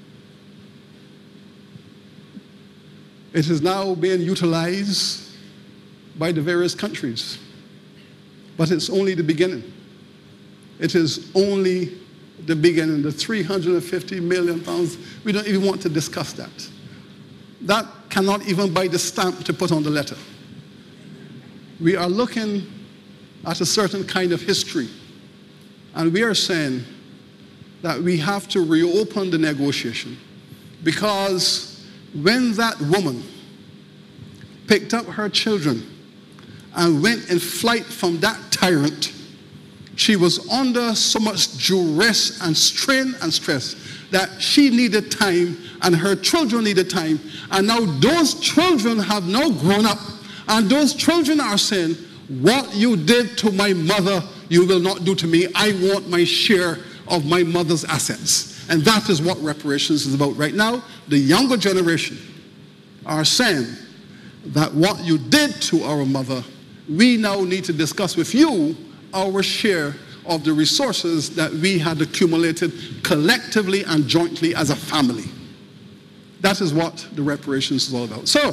It is now being utilized by the various countries. But it's only the beginning. It is only the beginning. The 350 million pounds, we don't even want to discuss that. That cannot even buy the stamp to put on the letter. We are looking at a certain kind of history. And we are saying that we have to reopen the negotiation, because when that woman picked up her children and went in flight from that tyrant, she was under so much duress and strain and stress that she needed time and her children needed time. And now those children have now grown up, and those children are saying, What you did to my mother, you will not do to me. I want my share of my mother's assets. And that is what reparations is about right now. The younger generation are saying that what you did to our mother, we now need to discuss with you our share of the resources that we had accumulated collectively and jointly as a family. That is what the reparations is all about. So,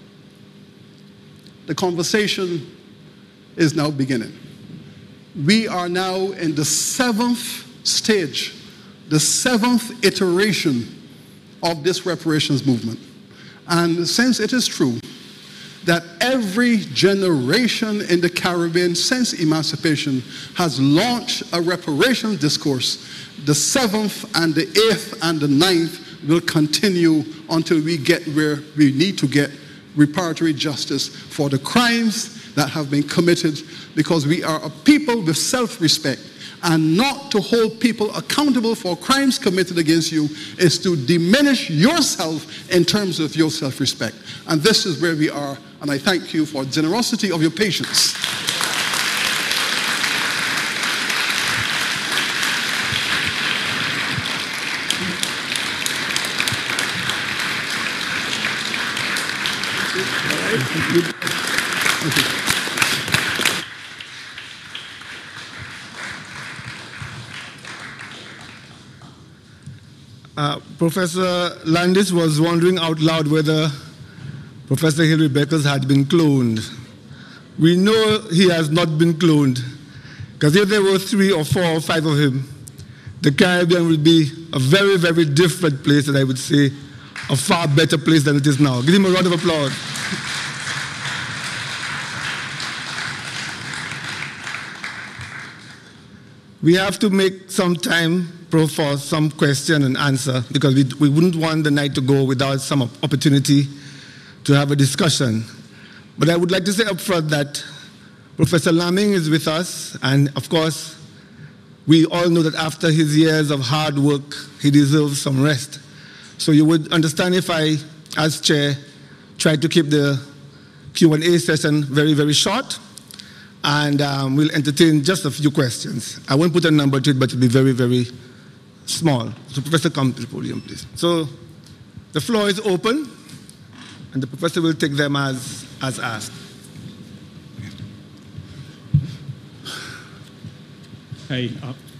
the conversation is now beginning. We are now in the 7th stage, the 7th iteration of this reparations movement. And since it is true that every generation in the Caribbean since emancipation has launched a reparations discourse, the 7th and the 8th and the 9th will continue until we get where we need to get, reparatory justice for the crimes that have been committed, because we are a people with self-respect. And not to hold people accountable for crimes committed against you is to diminish yourself in terms of your self-respect. And this is where we are, and I thank you for the generosity of your patience. Professor Landis was wondering out loud whether Professor Hilary Beckles had been cloned. We know he has not been cloned, because if there were 3 or 4 or 5 of him, the Caribbean would be a very, very different place, and I would say a far better place than it is now. Give him a round of applause. We have to make some time for some question and answer, because we wouldn't want the night to go without some opportunity to have a discussion. But I would like to say up front that Professor Lamming is with us, and of course, we all know that after his years of hard work, he deserves some rest. So you would understand if I, as chair, try to keep the Q&A session very, very short, and we'll entertain just a few questions. I won't put a number to it, but it'll be very, very small. So Professor, come to the podium, please. So the floor is open, and the professor will take them as asked. Hey.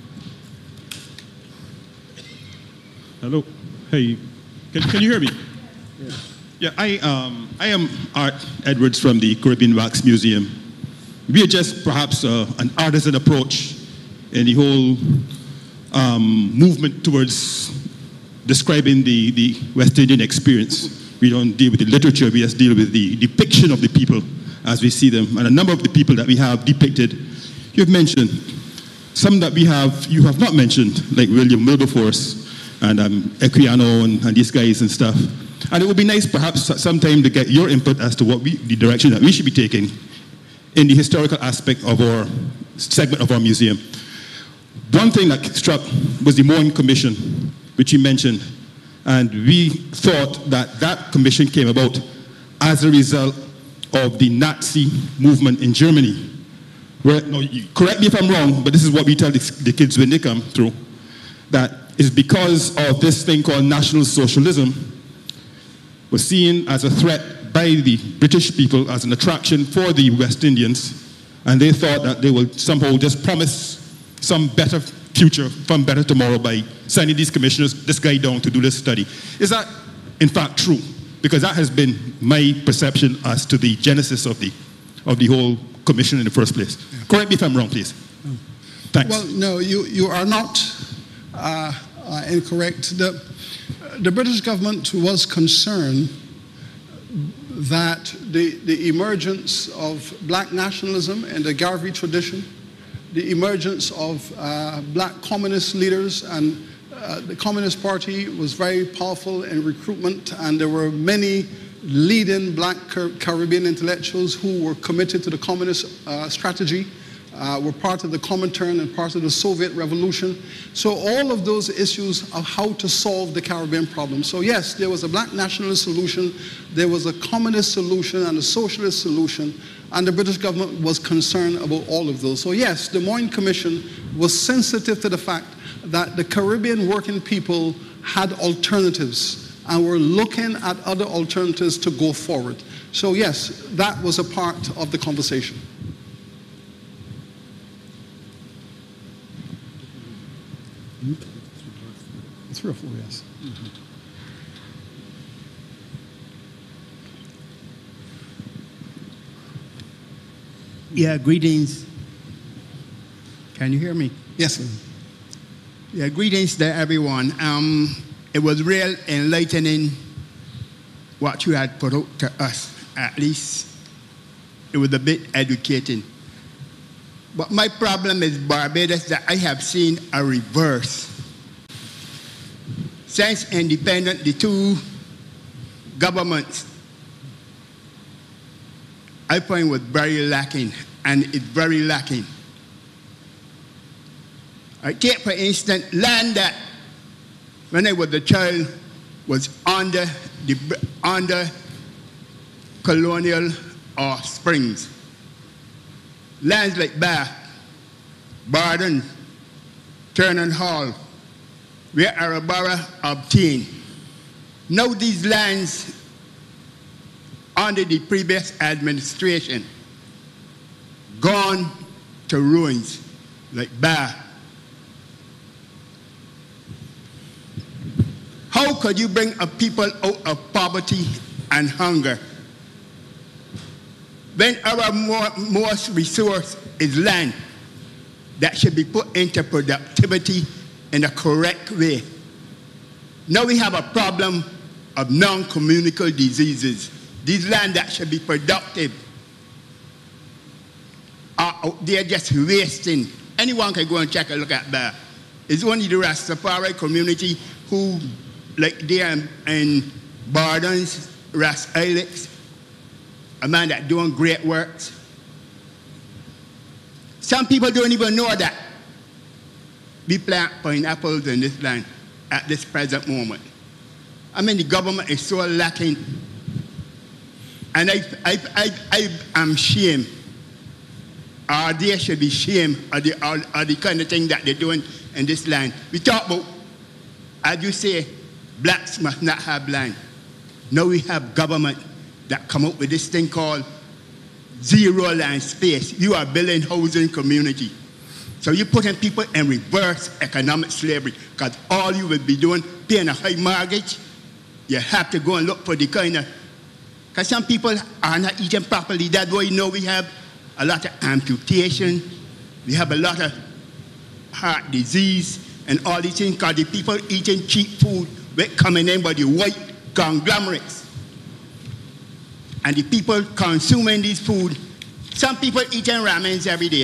Hello. Hey. Can you hear me? Yeah. I am Art Edwards from the Caribbean Wax Museum. We are just perhaps an artisan approach in the whole movement towards describing the West Indian experience. We don't deal with the literature, we just deal with the depiction of the people as we see them. And a number of the people that we have depicted, you've mentioned. Some that you have not mentioned, like William Wilberforce and Equiano and these guys and stuff. And it would be nice perhaps sometime to get your input as to what the direction that we should be taking in the historical aspect of our segment of our museum. One thing that struck was the Mourne Commission, which you mentioned. And we thought that that commission came about as a result of the Nazi movement in Germany. Where, no, correct me if I'm wrong, but this is what we tell the kids when they come through, that it's because of this thing called National Socialism was seen as a threat by the British people, as an attraction for the West Indians, and they thought that they will somehow just promise some better future, some better tomorrow by sending these commissioners, this guy down to do this study. Is that in fact true? Because that has been my perception as to the genesis of the whole commission in the first place. Yeah. Correct me if I'm wrong, please. No. Thanks. Well, no, you are not incorrect. The British government was concerned that the emergence of black nationalism in the Garvey tradition, the emergence of black communist leaders, and the Communist Party was very powerful in recruitment, and there were many leading black Caribbean intellectuals who were committed to the communist strategy, were part of the Comintern and part of the Soviet Revolution. So all of those issues of how to solve the Caribbean problem. So yes, there was a black nationalist solution, there was a communist solution and a socialist solution, and the British government was concerned about all of those. So yes, the Moyne Commission was sensitive to the fact that the Caribbean working people had alternatives and were looking at other alternatives to go forward. So yes, that was a part of the conversation. 3 or 4, yes. Mm-hmm. Yeah, greetings. Can you hear me? Yes, sir. Yeah, greetings to everyone. It was real enlightening what you had put out to us. At least it was a bit educating. But my problem is Barbados, that I have seen a reverse. Since independence, the two governments I find was very lacking, and it's very lacking. I take, for instance, land that when I was a child was under colonial springs. Lands like Bath, Barden, Turner Hall, where Errol obtained. Now these lands under the previous administration gone to ruins like Bath. How could you bring a people out of poverty and hunger when our most resource is land that should be put into productivity in a correct way? Now we have a problem of non-communicable diseases. These land that should be productive are out there just wasting. Anyone can go and check a look at that. It's only the Rastafari community who, like there in Bardens, Ras Ilex, a man that doing great works. Some people don't even know that we plant pineapples in this land at this present moment. I mean, the government is so lacking. And I am ashamed. They should be ashamed of the kind of thing that they're doing in this land. We talk about, as you say, blacks must not have land. Now we have government that come up with this thing called zero land space. You are building housing community. So you're putting people in reverse economic slavery, because all you will be doing, paying a high mortgage, you have to go and look for the kind of, because some people are not eating properly. That's why you know we have a lot of amputation, we have a lot of heart disease and all these things, because the people eating cheap food coming in by the white conglomerates. And the people consuming this food, some people eating ramens every day.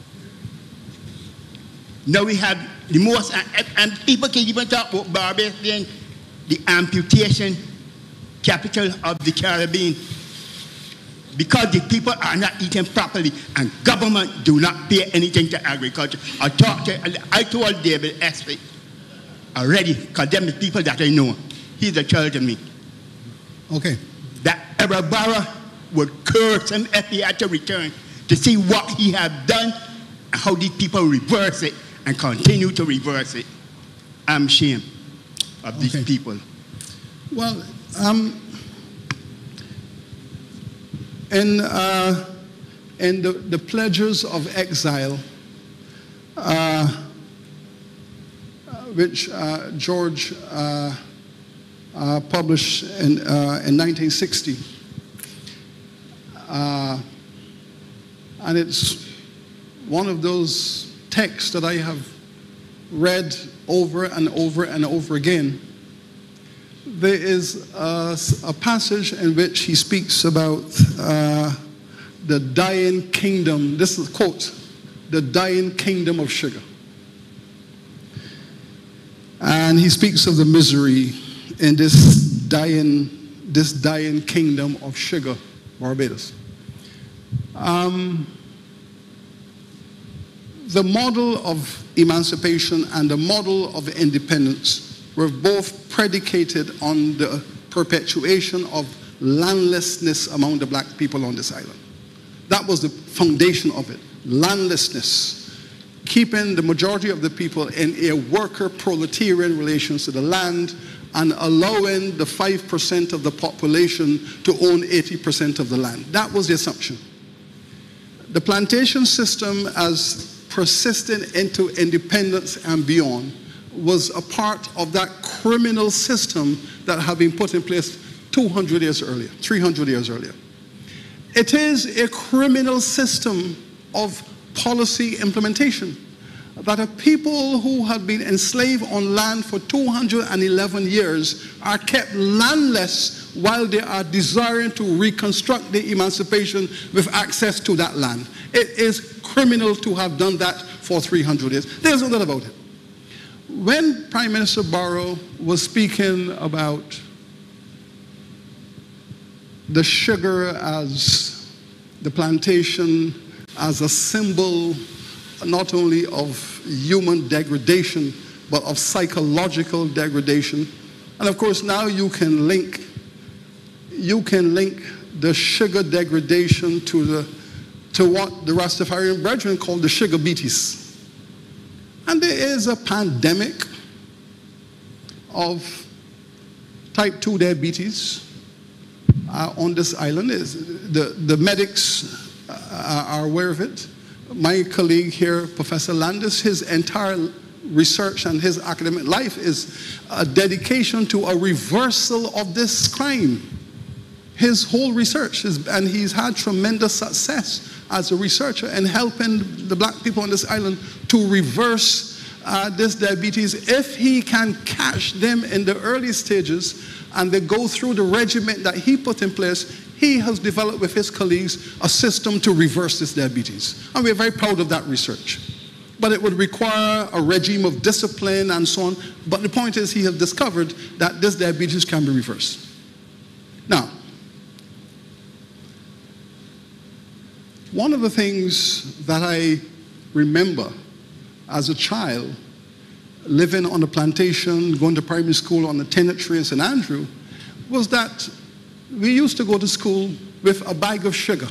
Now we have the most, and people can even talk about Barbados being the amputation capital of the Caribbean, because the people are not eating properly and government do not pay anything to agriculture. I told David Espy already, because them the people that I know. He's a child to me. Okay. That Errol Barrow would curse him if he had to return to see what he had done and how these people reverse it and continue to reverse it. I'm ashamed of these people. Well, in the Pledges of Exile, which George published in 1960, and it's one of those texts that I have read over and over and over again. There is a passage in which he speaks about the dying kingdom. This is a quote, the dying kingdom of sugar. And he speaks of the misery in this dying kingdom of sugar, Barbados. the model of emancipation and the model of independence were both predicated on the perpetuation of landlessness among the black people on this island. That was the foundation of it, landlessness, keeping the majority of the people in a worker proletarian relations to the land and allowing the 5% of the population to own 80% of the land. That was the assumption. The plantation system, as persistent into independence and beyond, was a part of that criminal system that had been put in place 200 years earlier, 300 years earlier. It is a criminal system of policy implementation that a people who had been enslaved on land for 211 years are kept landless while they are desiring to reconstruct the emancipation with access to that land. It is criminal to have done that for 300 years. There's no doubt about it. When Prime Minister Barrow was speaking about the sugar as the plantation as a symbol not only of human degradation, but of psychological degradation. And of course, now you can link the sugar degradation to what the Rastafarian brethren call the sugar beaties. And there is a pandemic of type 2 diabetes on this island. The medics are aware of it. My colleague here, Professor Landis, his entire research and his academic life is a dedication to a reversal of this crime. His whole research and he's had tremendous success as a researcher in helping the black people on this island to reverse this diabetes. If he can catch them in the early stages and they go through the regimen that he put in place, he has developed with his colleagues a system to reverse this diabetes. And we're very proud of that research. But it would require a regime of discipline and so on. But the point is he has discovered that this diabetes can be reversed. Now, one of the things that I remember as a child, living on the plantation, going to primary school on the tenantry in St. Andrew, was that we used to go to school with a bag of sugar.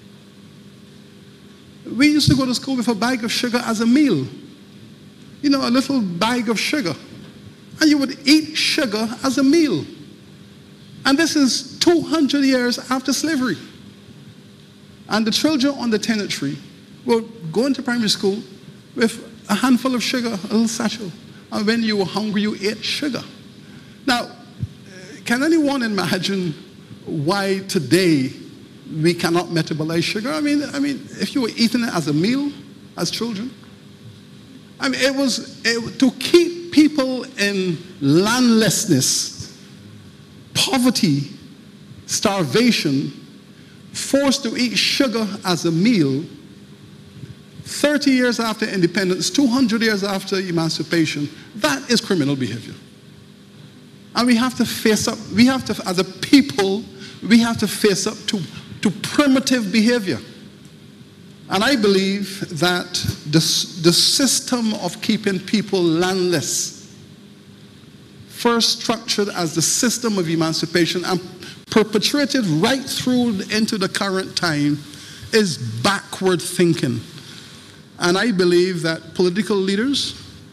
We used to go to school with a bag of sugar as a meal. You know, a little bag of sugar. And you would eat sugar as a meal. And this is 200 years after slavery. And the children on the tenantry would go into primary school with a handful of sugar, a little satchel. And when you were hungry, you ate sugar. Now, can anyone imagine why today we cannot metabolize sugar? I mean, if you were eating it as a meal, as children, I mean, it was to keep people in landlessness, poverty, starvation, forced to eat sugar as a meal. 30 years after independence, 200 years after emancipation, that is criminal behavior. And we have to face up, as a people, we have to face up to primitive behavior. And I believe that the system of keeping people landless, first structured as the system of emancipation and perpetuated right through into the current time, is backward thinking. And I believe that political leaders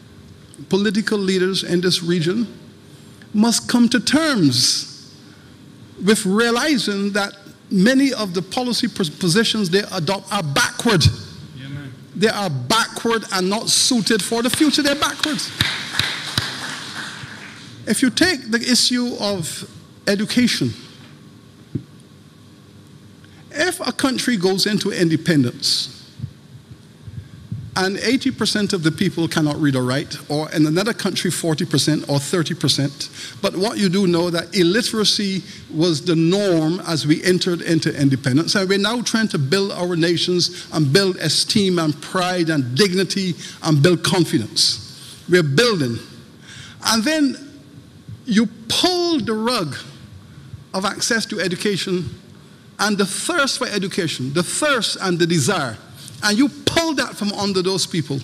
in this region must come to terms with realizing that many of the policy positions they adopt are backward. Yeah, man. They are backward and not suited for the future. They're backwards. If you take the issue of education, if a country goes into independence and 80% of the people cannot read or write, or in another country 40% or 30%. But what you do know that illiteracy was the norm as we entered into independence. And we're now trying to build our nations and build esteem and pride and dignity and build confidence. We're building. And then you pull the rug of access to education and the thirst for education, the thirst and the desire and you pull that from under those people,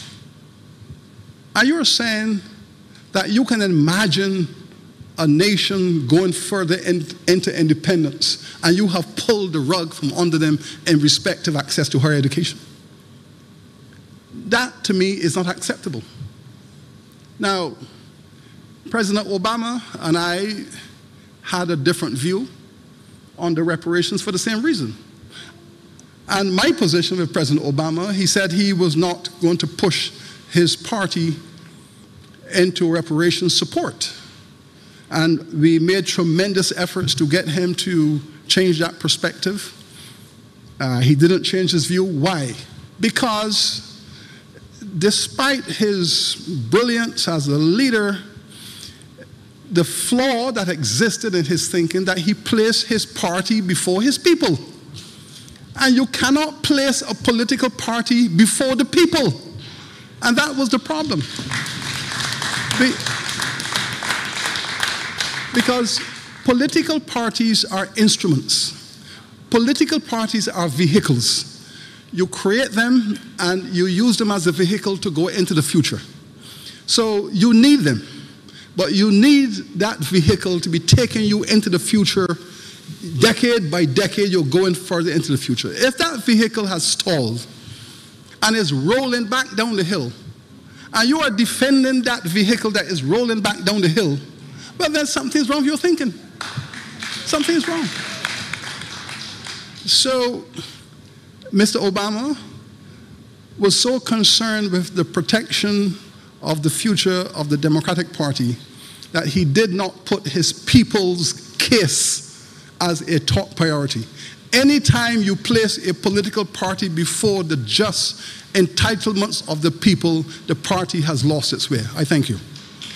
and you're saying that you can imagine a nation going further into independence, and you have pulled the rug from under them in respect of access to higher education. That, to me, is not acceptable. Now, President Obama and I had a different view on the reparations for the same reason. And my position with President Obama, he said he was not going to push his party into reparations support. And we made tremendous efforts to get him to change that perspective. He didn't change his view. Why? Because despite his brilliance as a leader, the flaw that existed in his thinking, that he placed his party before his people. And you cannot place a political party before the people. And that was the problem. Because political parties are instruments. Political parties are vehicles. You create them and you use them as a vehicle to go into the future. So you need them, but you need that vehicle to be taking you into the future. Decade by decade, you're going further into the future. If that vehicle has stalled and is rolling back down the hill, and you are defending that vehicle that is rolling back down the hill, well, then something's wrong with your thinking. Something's wrong. So, Mr. Obama was so concerned with the protection of the future of the Democratic Party that he did not put his people's case as a top priority. Anytime you place a political party before the just entitlements of the people, the party has lost its way. I thank you.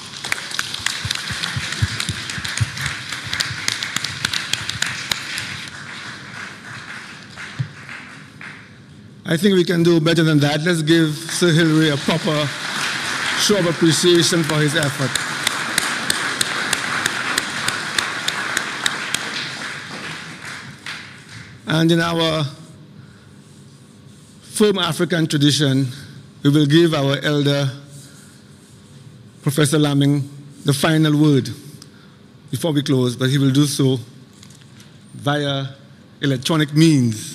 I think we can do better than that. Let's give Sir Hilary a proper show of appreciation for his effort. And in our firm African tradition, we will give our elder, Professor Lamming, the final word before we close, but he will do so via electronic means.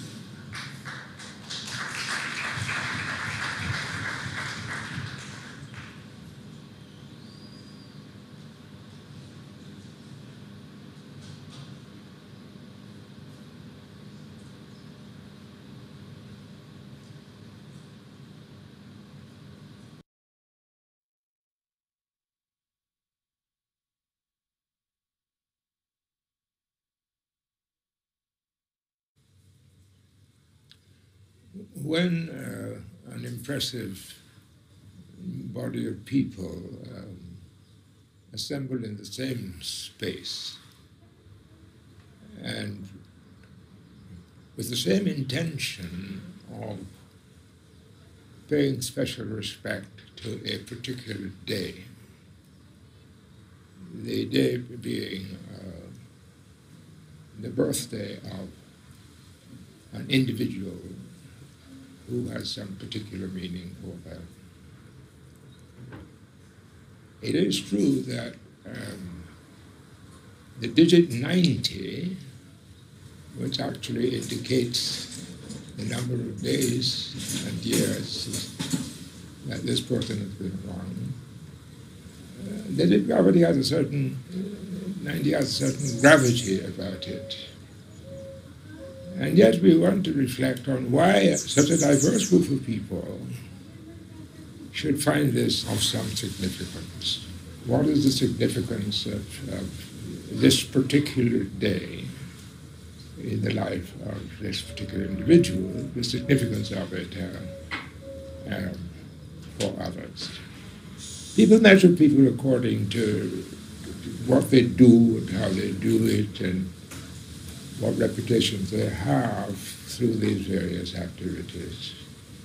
When an impressive body of people assemble in the same space and with the same intention of paying special respect to a particular day, the day being the birthday of an individual who has some particular meaning for them. It is true that the digit 90, which actually indicates the number of days and years that this person has been around, that it already has a certain, 90 has a certain gravity about it. And yet we want to reflect on why such a diverse group of people should find this of some significance. What is the significance of this particular day in the life of this particular individual, the significance of it for others? People measure people according to what they do and how they do it and what reputations they have through these various activities.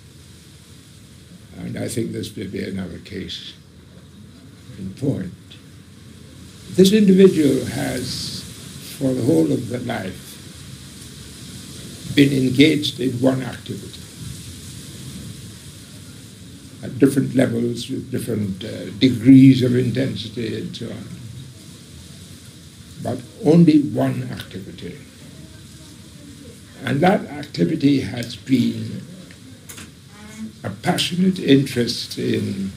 And I think this may be another case in point. This individual has, for the whole of their life, been engaged in one activity. at different levels with different degrees of intensity and so on. But only one activity. And that activity has been a passionate interest in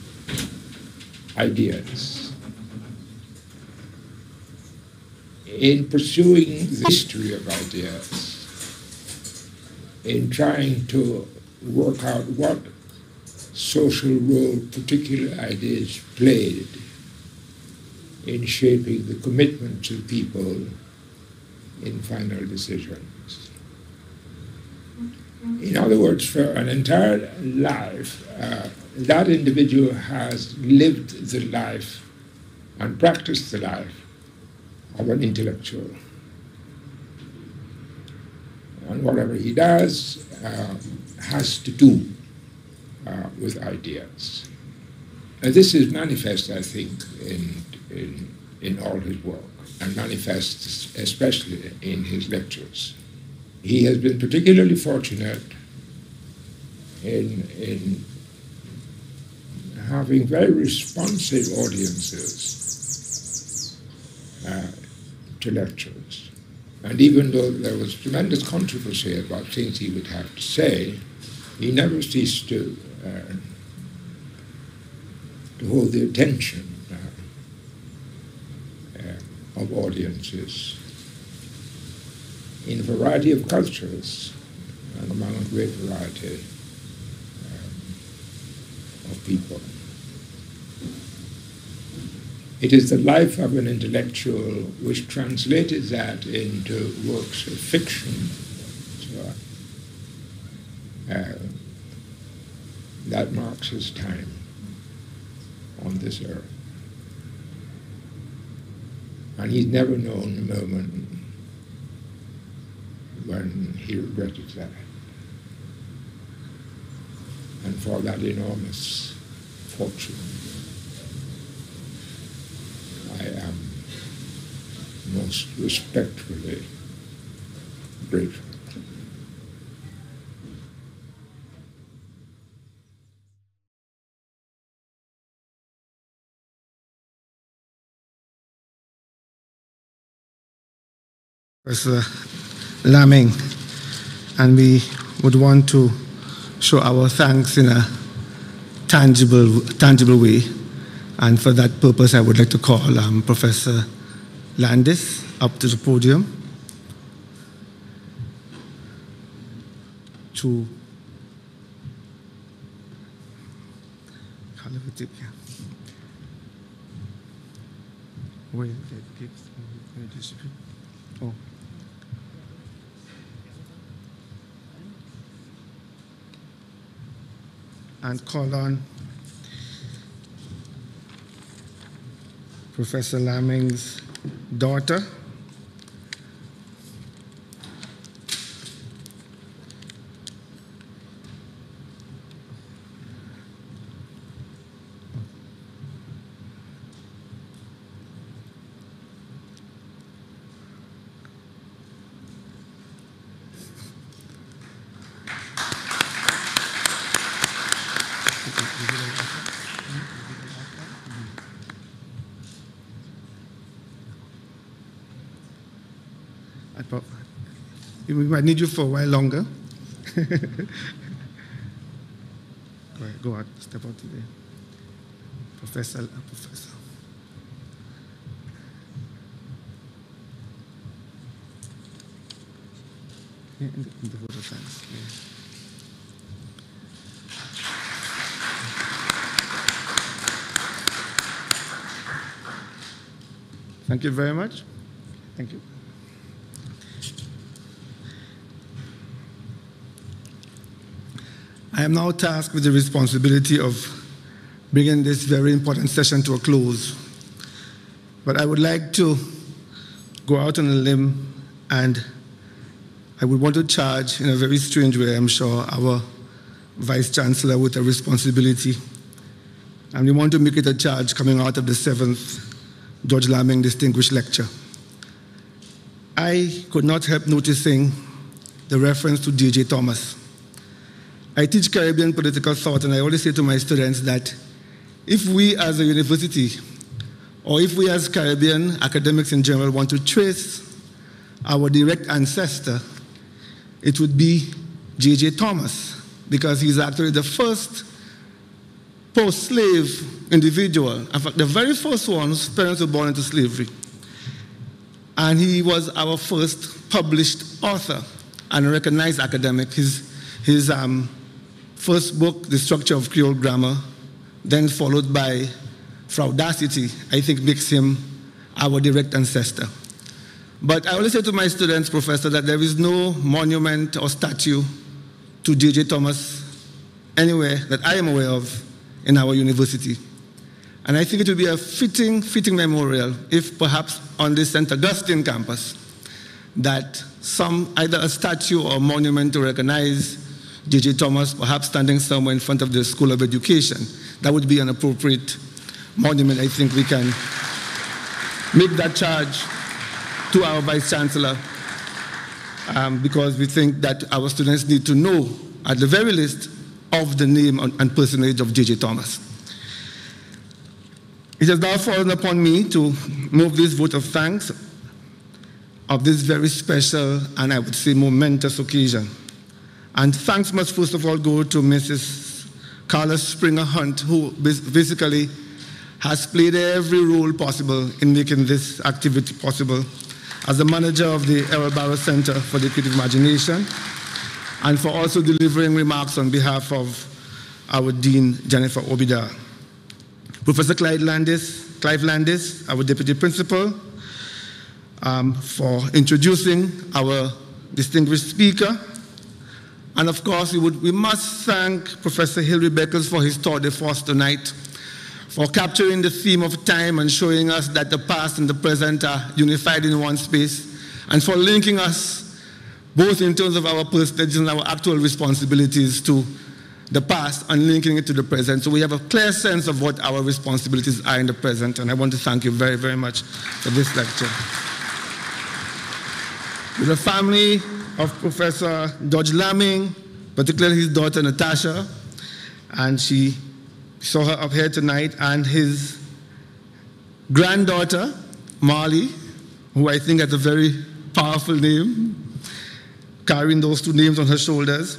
ideas, in pursuing the history of ideas, in trying to work out what social role particular ideas played in shaping the commitments of people in final decisions. In other words, for an entire life, that individual has lived the life and practiced the life of an intellectual. And whatever he does has to do with ideas. And this is manifest, I think, in all his work, and manifests especially in his lectures. He has been particularly fortunate in having very responsive audiences to lectures. And even though there was tremendous controversy about things he would have to say, he never ceased to hold the attention of audiences in a variety of cultures and among a great variety of people. It is the life of an intellectual which translated that into works of fiction, so, that marks his time on this earth. And he's never known a moment when he regretted that. And for that enormous fortune, I am most respectfully grateful. Professor Lamming, and we would want to show our thanks in a tangible way. And for that purpose, I would like to call Professor Landis up to the podium to oh. And call on Professor Lamming's daughter, we might need you for a while longer. Go out, step out today. Professor. Yeah, in the vote of thanks. Yeah. Thank you very much. Thank you. I am now tasked with the responsibility of bringing this very important session to a close. But I would like to go out on a limb, and I would want to charge, in a very strange way, I'm sure, our Vice-Chancellor with a responsibility. And we want to make it a charge coming out of the 7th George Lamming Distinguished Lecture. I could not help noticing the reference to J.J. Thomas. I teach Caribbean political thought, and I always say to my students that if we as a university, or if we as Caribbean academics in general want to trace our direct ancestor, it would be J.J. Thomas, because he's actually the first post-slave individual. In fact, the very first one whose parents were born into slavery. And he was our first published author and a recognized academic. His first book, The Structure of Creole Grammar, then followed by Fraudacity, I think makes him our direct ancestor. But I always say to my students, Professor, that there is no monument or statue to J.J. Thomas anywhere that I am aware of in our university. And I think it would be a fitting memorial if perhaps on the St. Augustine campus that either a statue or monument to recognize J.J. Thomas, perhaps standing somewhere in front of the School of Education. That would be an appropriate monument. I think we can make that charge to our Vice-Chancellor because we think that our students need to know, at the very least, of the name and personage of J.J. Thomas. It has now fallen upon me to move this vote of thanks of this very special and I would say momentous occasion. And thanks must first of all go to Mrs. Carla Springer Hunt, who basically has played every role possible in making this activity possible as the manager of the Errol Barrow Center for the Creative Imagination, and for also delivering remarks on behalf of our Dean, Jennifer Obida. Professor Clive Landis, our Deputy Principal, for introducing our distinguished speaker. And of course, we must thank Professor Hilary Beckles for his tour de force tonight, for capturing the theme of time and showing us that the past and the present are unified in one space, and for linking us both in terms of our personalities and our actual responsibilities to the past and linking it to the present. So we have a clear sense of what our responsibilities are in the present, and I want to thank you very, very much for this lecture. To the family of Professor George Lamming, particularly his daughter Natasha, and she saw her up here tonight, and his granddaughter, Marley, who I think has a very powerful name, carrying those two names on her shoulders.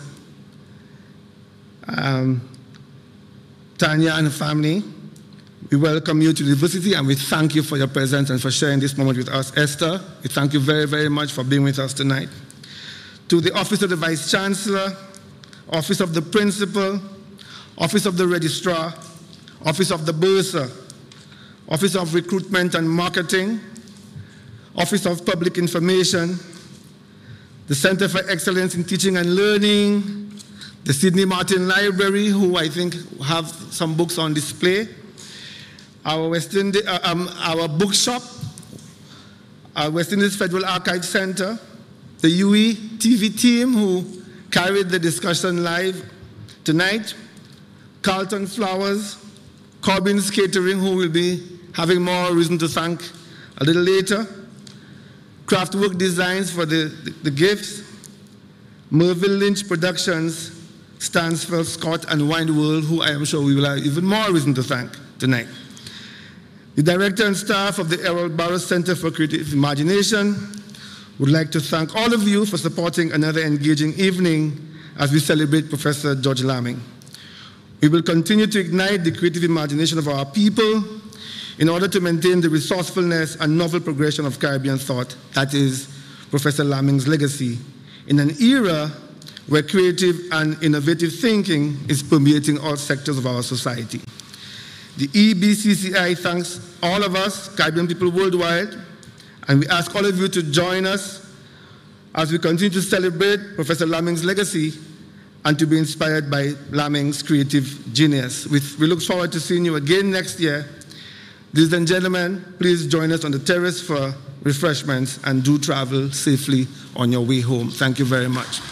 Tanya and her family, we welcome you to the university and we thank you for your presence and for sharing this moment with us. Esther, we thank you very, very much for being with us tonight. To the Office of the Vice-Chancellor, Office of the Principal, Office of the Registrar, Office of the Bursar, Office of Recruitment and Marketing, Office of Public Information, the Center for Excellence in Teaching and Learning, the Sidney Martin Library, who I think have some books on display, our bookshop, our West Indies Federal Archive Center, the UE TV team who carried the discussion live tonight, Carlton Flowers, Corbin's Catering, who will be having more reason to thank a little later, Craftwork Designs for the gifts, Merville Lynch Productions, Stansfeld Scott, and Wine World, who I am sure we will have even more reason to thank tonight. The director and staff of the Errol Barrow Center for Creative Imagination would like to thank all of you for supporting another engaging evening as we celebrate Professor George Lamming. We will continue to ignite the creative imagination of our people in order to maintain the resourcefulness and novel progression of Caribbean thought that is Professor Lamming's legacy in an era where creative and innovative thinking is permeating all sectors of our society. The EBCCI thanks all of us, Caribbean people worldwide, and we ask all of you to join us as we continue to celebrate Professor Lamming's legacy and to be inspired by Lamming's creative genius. We look forward to seeing you again next year. Ladies and gentlemen, please join us on the terrace for refreshments and do travel safely on your way home. Thank you very much.